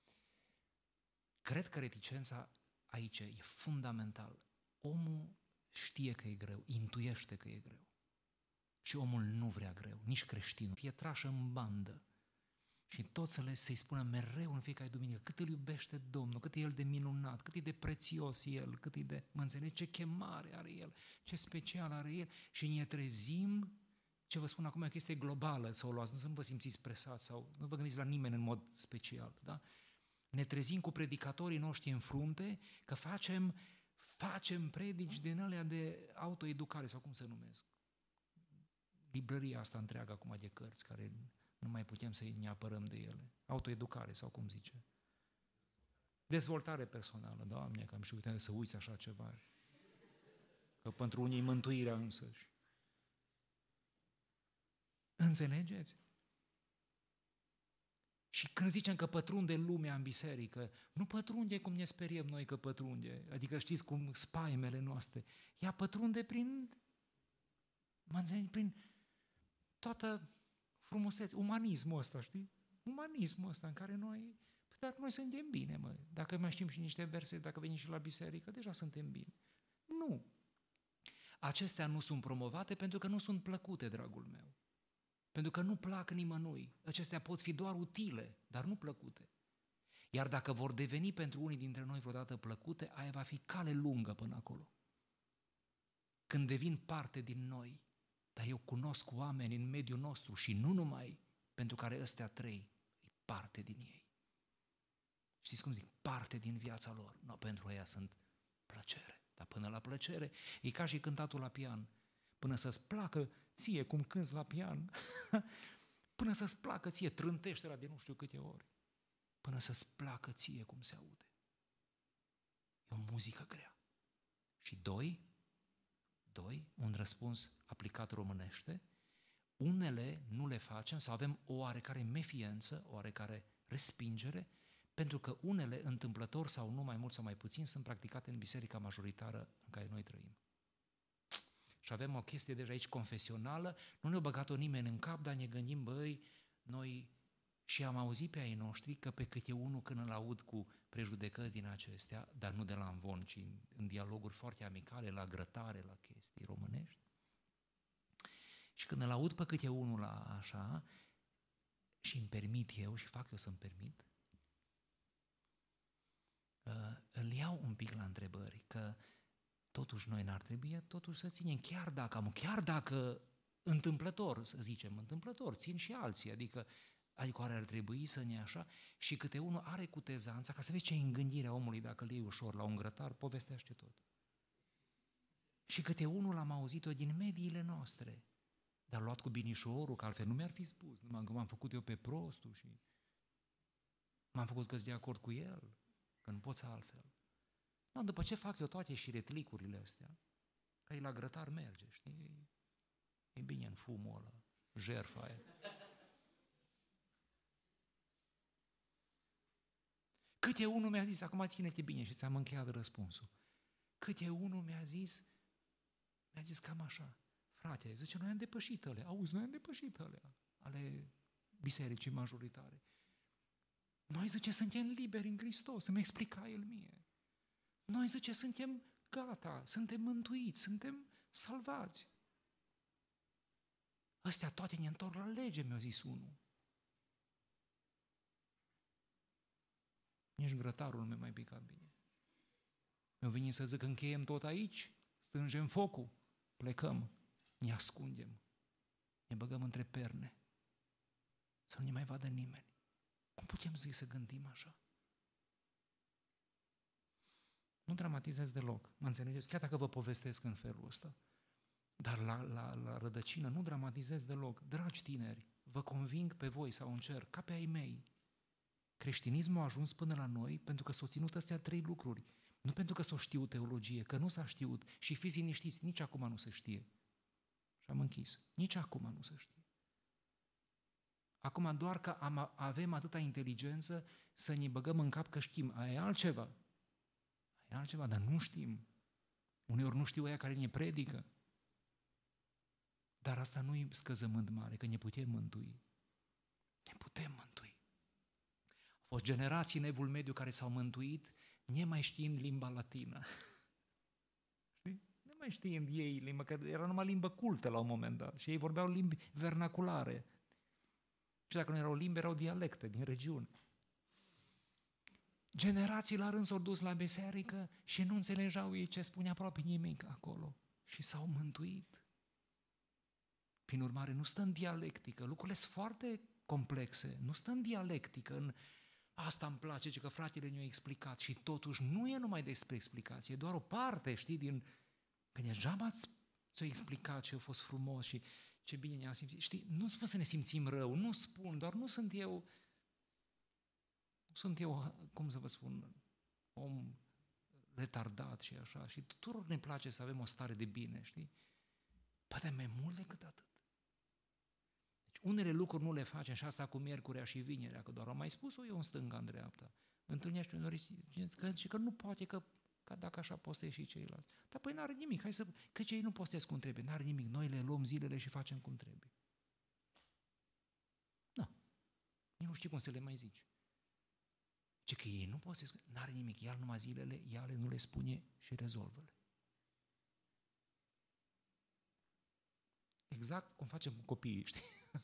Cred că reticența aici e fundamental. Omul știe că e greu, intuiește că e greu. Și omul nu vrea greu, nici creștinul. Fie trașă în bandă. Și tot să le să-i spună mereu în fiecare duminică cât îl iubește Domnul, cât e El de minunat, cât e de prețios El, cât e de, mă înțelegi, ce chemare are El, ce special are El. Și ne trezim, ce vă spun acum e o chestie globală, să o luați, nu să nu vă simțiți presați sau nu vă gândiți la nimeni în mod special, da? Ne trezim cu predicatorii noștri în frunte că facem, facem predici din alea de autoeducare sau cum se numesc. Librăria asta întreagă acum de cărți care nu mai putem să ne apărăm de ele. Autoeducare sau cum zice. Dezvoltare personală, Doamne, că am și uitat să uiți așa ceva. Că pentru unii mântuirea însăși. Înțelegeți? Și când zicem că pătrunde lumea în biserică, nu pătrunde cum ne speriem noi că pătrunde. Adică știți cum spaimele noastre. Ea pătrunde prin, mă înțelegi, prin toată frumusețe, umanismul ăsta, știi? Umanismul ăsta în care noi, dar noi suntem bine, mă. Dacă mai știm și niște verse, dacă venim și la biserică, deja suntem bine. Nu. Acestea nu sunt promovate pentru că nu sunt plăcute, dragul meu. Pentru că nu plac nimănui. Acestea pot fi doar utile, dar nu plăcute. Iar dacă vor deveni pentru unii dintre noi vreodată plăcute, aia va fi cale lungă până acolo. Când devin parte din noi, dar eu cunosc oameni în mediul nostru și nu numai pentru care ăstea trei e parte din ei. Știți cum zic? Parte din viața lor. Nu, pentru ea sunt plăcere. Dar până la plăcere e ca și cântatul la pian. Până să-ți placă ție cum cânți la pian, până să-ți placă ție, trântește-la de nu știu câte ori, până să-ți placă ție cum se aude. E o muzică grea. Și doi, doi, un răspuns aplicat românește, unele nu le facem sau avem o oarecare mefiență, o oarecare respingere, pentru că unele, întâmplător sau nu, mai mult sau mai puțin, sunt practicate în biserica majoritară în care noi trăim. Și avem o chestie deja aici confesională, nu ne-a băgat-o nimeni în cap, dar ne gândim, băi, noi și am auzit pe ai noștri că pe câte unul când îl aud cu prejudecăți din acestea, dar nu de la învon, ci în, în dialoguri foarte amicale, la grătare, la chestii românești. Și când îl aud pe câte unul la așa, și îmi permit eu, și fac eu să-mi permit, uh, îl iau un pic la întrebări, că totuși noi n-ar trebui totuși să ținem, chiar dacă am, chiar dacă întâmplător, să zicem, întâmplător, țin și alții, adică, adică ar trebui să ne așa, și câte unul are cutezanța, ca să vezi ce e în gândirea omului dacă îl iei ușor la un grătar, povestește tot. Și câte unul am auzit-o din mediile noastre, dar luat cu binișorul, că altfel nu mi-ar fi spus, numai că m-am făcut eu pe prostul și m-am făcut că-s de acord cu el, că nu poți altfel. No, după ce fac eu toate și retlicurile astea, că e la grătar merge, știi? E bine în fumul ăla, jertfa aia. Câte unul mi-a zis, acum ține-te bine și ți-am încheiat răspunsul. Câte unul mi-a zis, mi-a zis cam așa, frate, zice, noi am depășit alea, auzi, noi am depășit alea, ale bisericii majoritare. Noi, zice, suntem liberi în Hristos, să-mi explica El mie. Noi, zice, suntem gata, suntem mântuiți, suntem salvați. Astea toate ne întorc la lege, mi-a zis unul. Nici grătarul nu mi-a mai picat bine. Mi-a venit să zic, încheiem tot aici, strângem focul, plecăm, ne ascundem, ne băgăm între perne, să nu ne mai vadă nimeni. Cum putem zic să gândim așa? Nu dramatizez deloc, mă înțelegeți? Chiar dacă vă povestesc în felul ăsta. Dar la, la, la rădăcină nu dramatizez deloc. Dragi tineri, vă conving pe voi sau încerc, ca pe ai mei. Creștinismul a ajuns până la noi pentru că s-au ținut astea trei lucruri. Nu pentru că s-o știu teologie, că nu s-a știut și fiți liniștiți, nici acum nu se știe. Și am închis. Nici acum nu se știe. Acum doar că am, avem atâta inteligență să ne băgăm în cap că știm. Aia e altceva. Aia e altceva, dar nu știm. Uneori nu știu aia care ne predică. Dar asta nu e scăzământ mare, că ne putem mântui. Ne putem mântui. Au fost generații în Evul Mediu care s-au mântuit nemai știind limba latină. Nu mai știind ei limba, că era numai limbă cultă la un moment dat și ei vorbeau limbi vernaculare. Și dacă nu erau limbi, erau dialecte din regiune. Generații la rând s-au dus la biserică și nu înțelegeau ei ce spunea aproape nimic acolo. Și s-au mântuit. Prin urmare, nu stă în dialectică. Lucrurile sunt foarte complexe. Nu stă în dialectică, în asta îmi place, ce că fratele ne-a explicat. Și totuși nu e numai despre explicație, e doar o parte, știi, din... Că degeaba ți-o explicat ce a fost frumos și ce bine ne-am simțit. Știi, nu spun să ne simțim rău, nu spun, doar nu sunt eu, nu sunt eu, cum să vă spun, om retardat și așa. Și tuturor ne place să avem o stare de bine, știi? Poate mai mult decât atât. Deci unele lucruri nu le facem și asta cu miercurea și vinerea, că doar am mai spus-o eu în stânga, în dreapta. Întâlnește uneori că, că nu poate, că, că dacă așa postezi și ceilalți. Dar păi n-are nimic, hai să... Că cei nu postez cum trebuie, n-are nimic, noi le luăm zilele și facem cum trebuie. Da. Nici nu știi cum să le mai zici. Ce că ei nu postez, n-are nimic, ia numai zilele, ia le, nu le spune și rezolvă-le. Exact cum facem cu copiii, știi?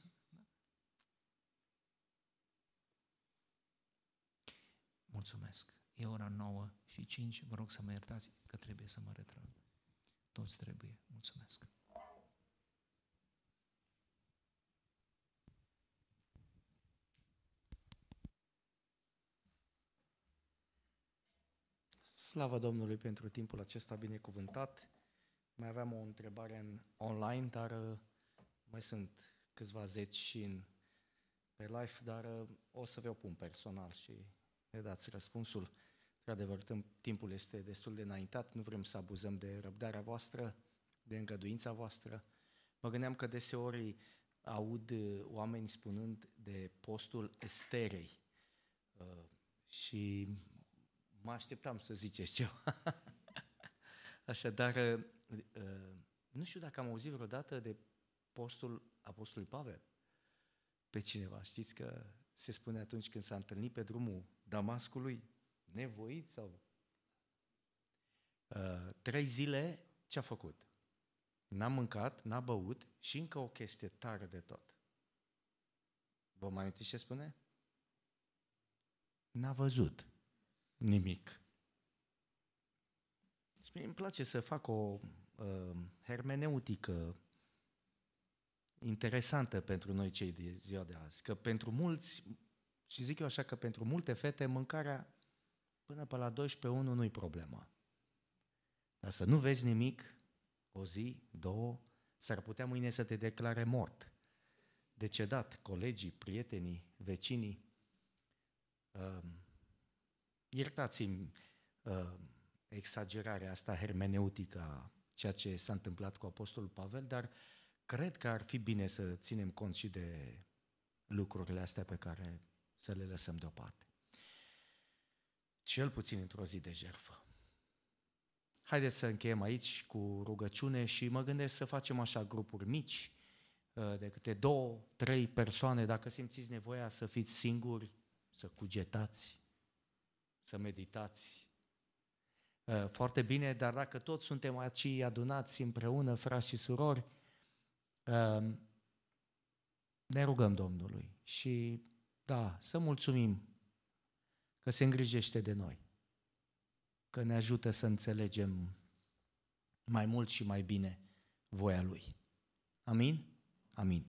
Mulțumesc. E ora nouă și cinci, vă rog să mă iertați că trebuie să mă retrag. Toți trebuie. Mulțumesc. Slavă Domnului pentru timpul acesta binecuvântat. Mai aveam o întrebare în online, dar uh, mai sunt câțiva zeci și în pe live, dar uh, o să vă o pun personal și ne dați răspunsul. Într-adevăr, timpul este destul de înaintat, nu vrem să abuzăm de răbdarea voastră, de îngăduința voastră. Mă gândeam că deseori aud oameni spunând de postul Esterei uh, și mă așteptam să ziceți ceva. Așadar, uh, nu știu dacă am auzit vreodată de postul Apostolului Pavel pe cineva. Știți că se spune atunci când s-a întâlnit pe drumul Damascului, nevoit sau... Uh, trei zile ce-a făcut? N-a mâncat, n-a băut și încă o chestie tare de tot. Vă mai amintiți ce spune? N-a văzut nimic. Și mie îmi place să fac o uh, hermeneutică interesantă pentru noi cei de ziua de azi. Că pentru mulți, și zic eu așa că pentru multe fete, mâncarea până pe la doisprezece unu nu-i problemă. Dar să nu vezi nimic, o zi, două, s-ar putea mâine să te declare mort, decedat, colegii, prietenii, vecinii. Uh, iertați-mi uh, exagerarea asta hermeneutică a ceea ce s-a întâmplat cu Apostolul Pavel, dar cred că ar fi bine să ținem cont și de lucrurile astea pe care să le lăsăm deoparte. Cel puțin într-o zi de jertfă. Haideți să încheiem aici cu rugăciune și mă gândesc să facem așa grupuri mici, de câte două, trei persoane, dacă simțiți nevoia să fiți singuri, să cugetați, să meditați. Foarte bine, dar dacă toți suntem aici adunați împreună, frați și surori, ne rugăm Domnului și da, să mulțumim că se îngrijește de noi, că ne ajută să înțelegem mai mult și mai bine voia Lui. Amin? Amin.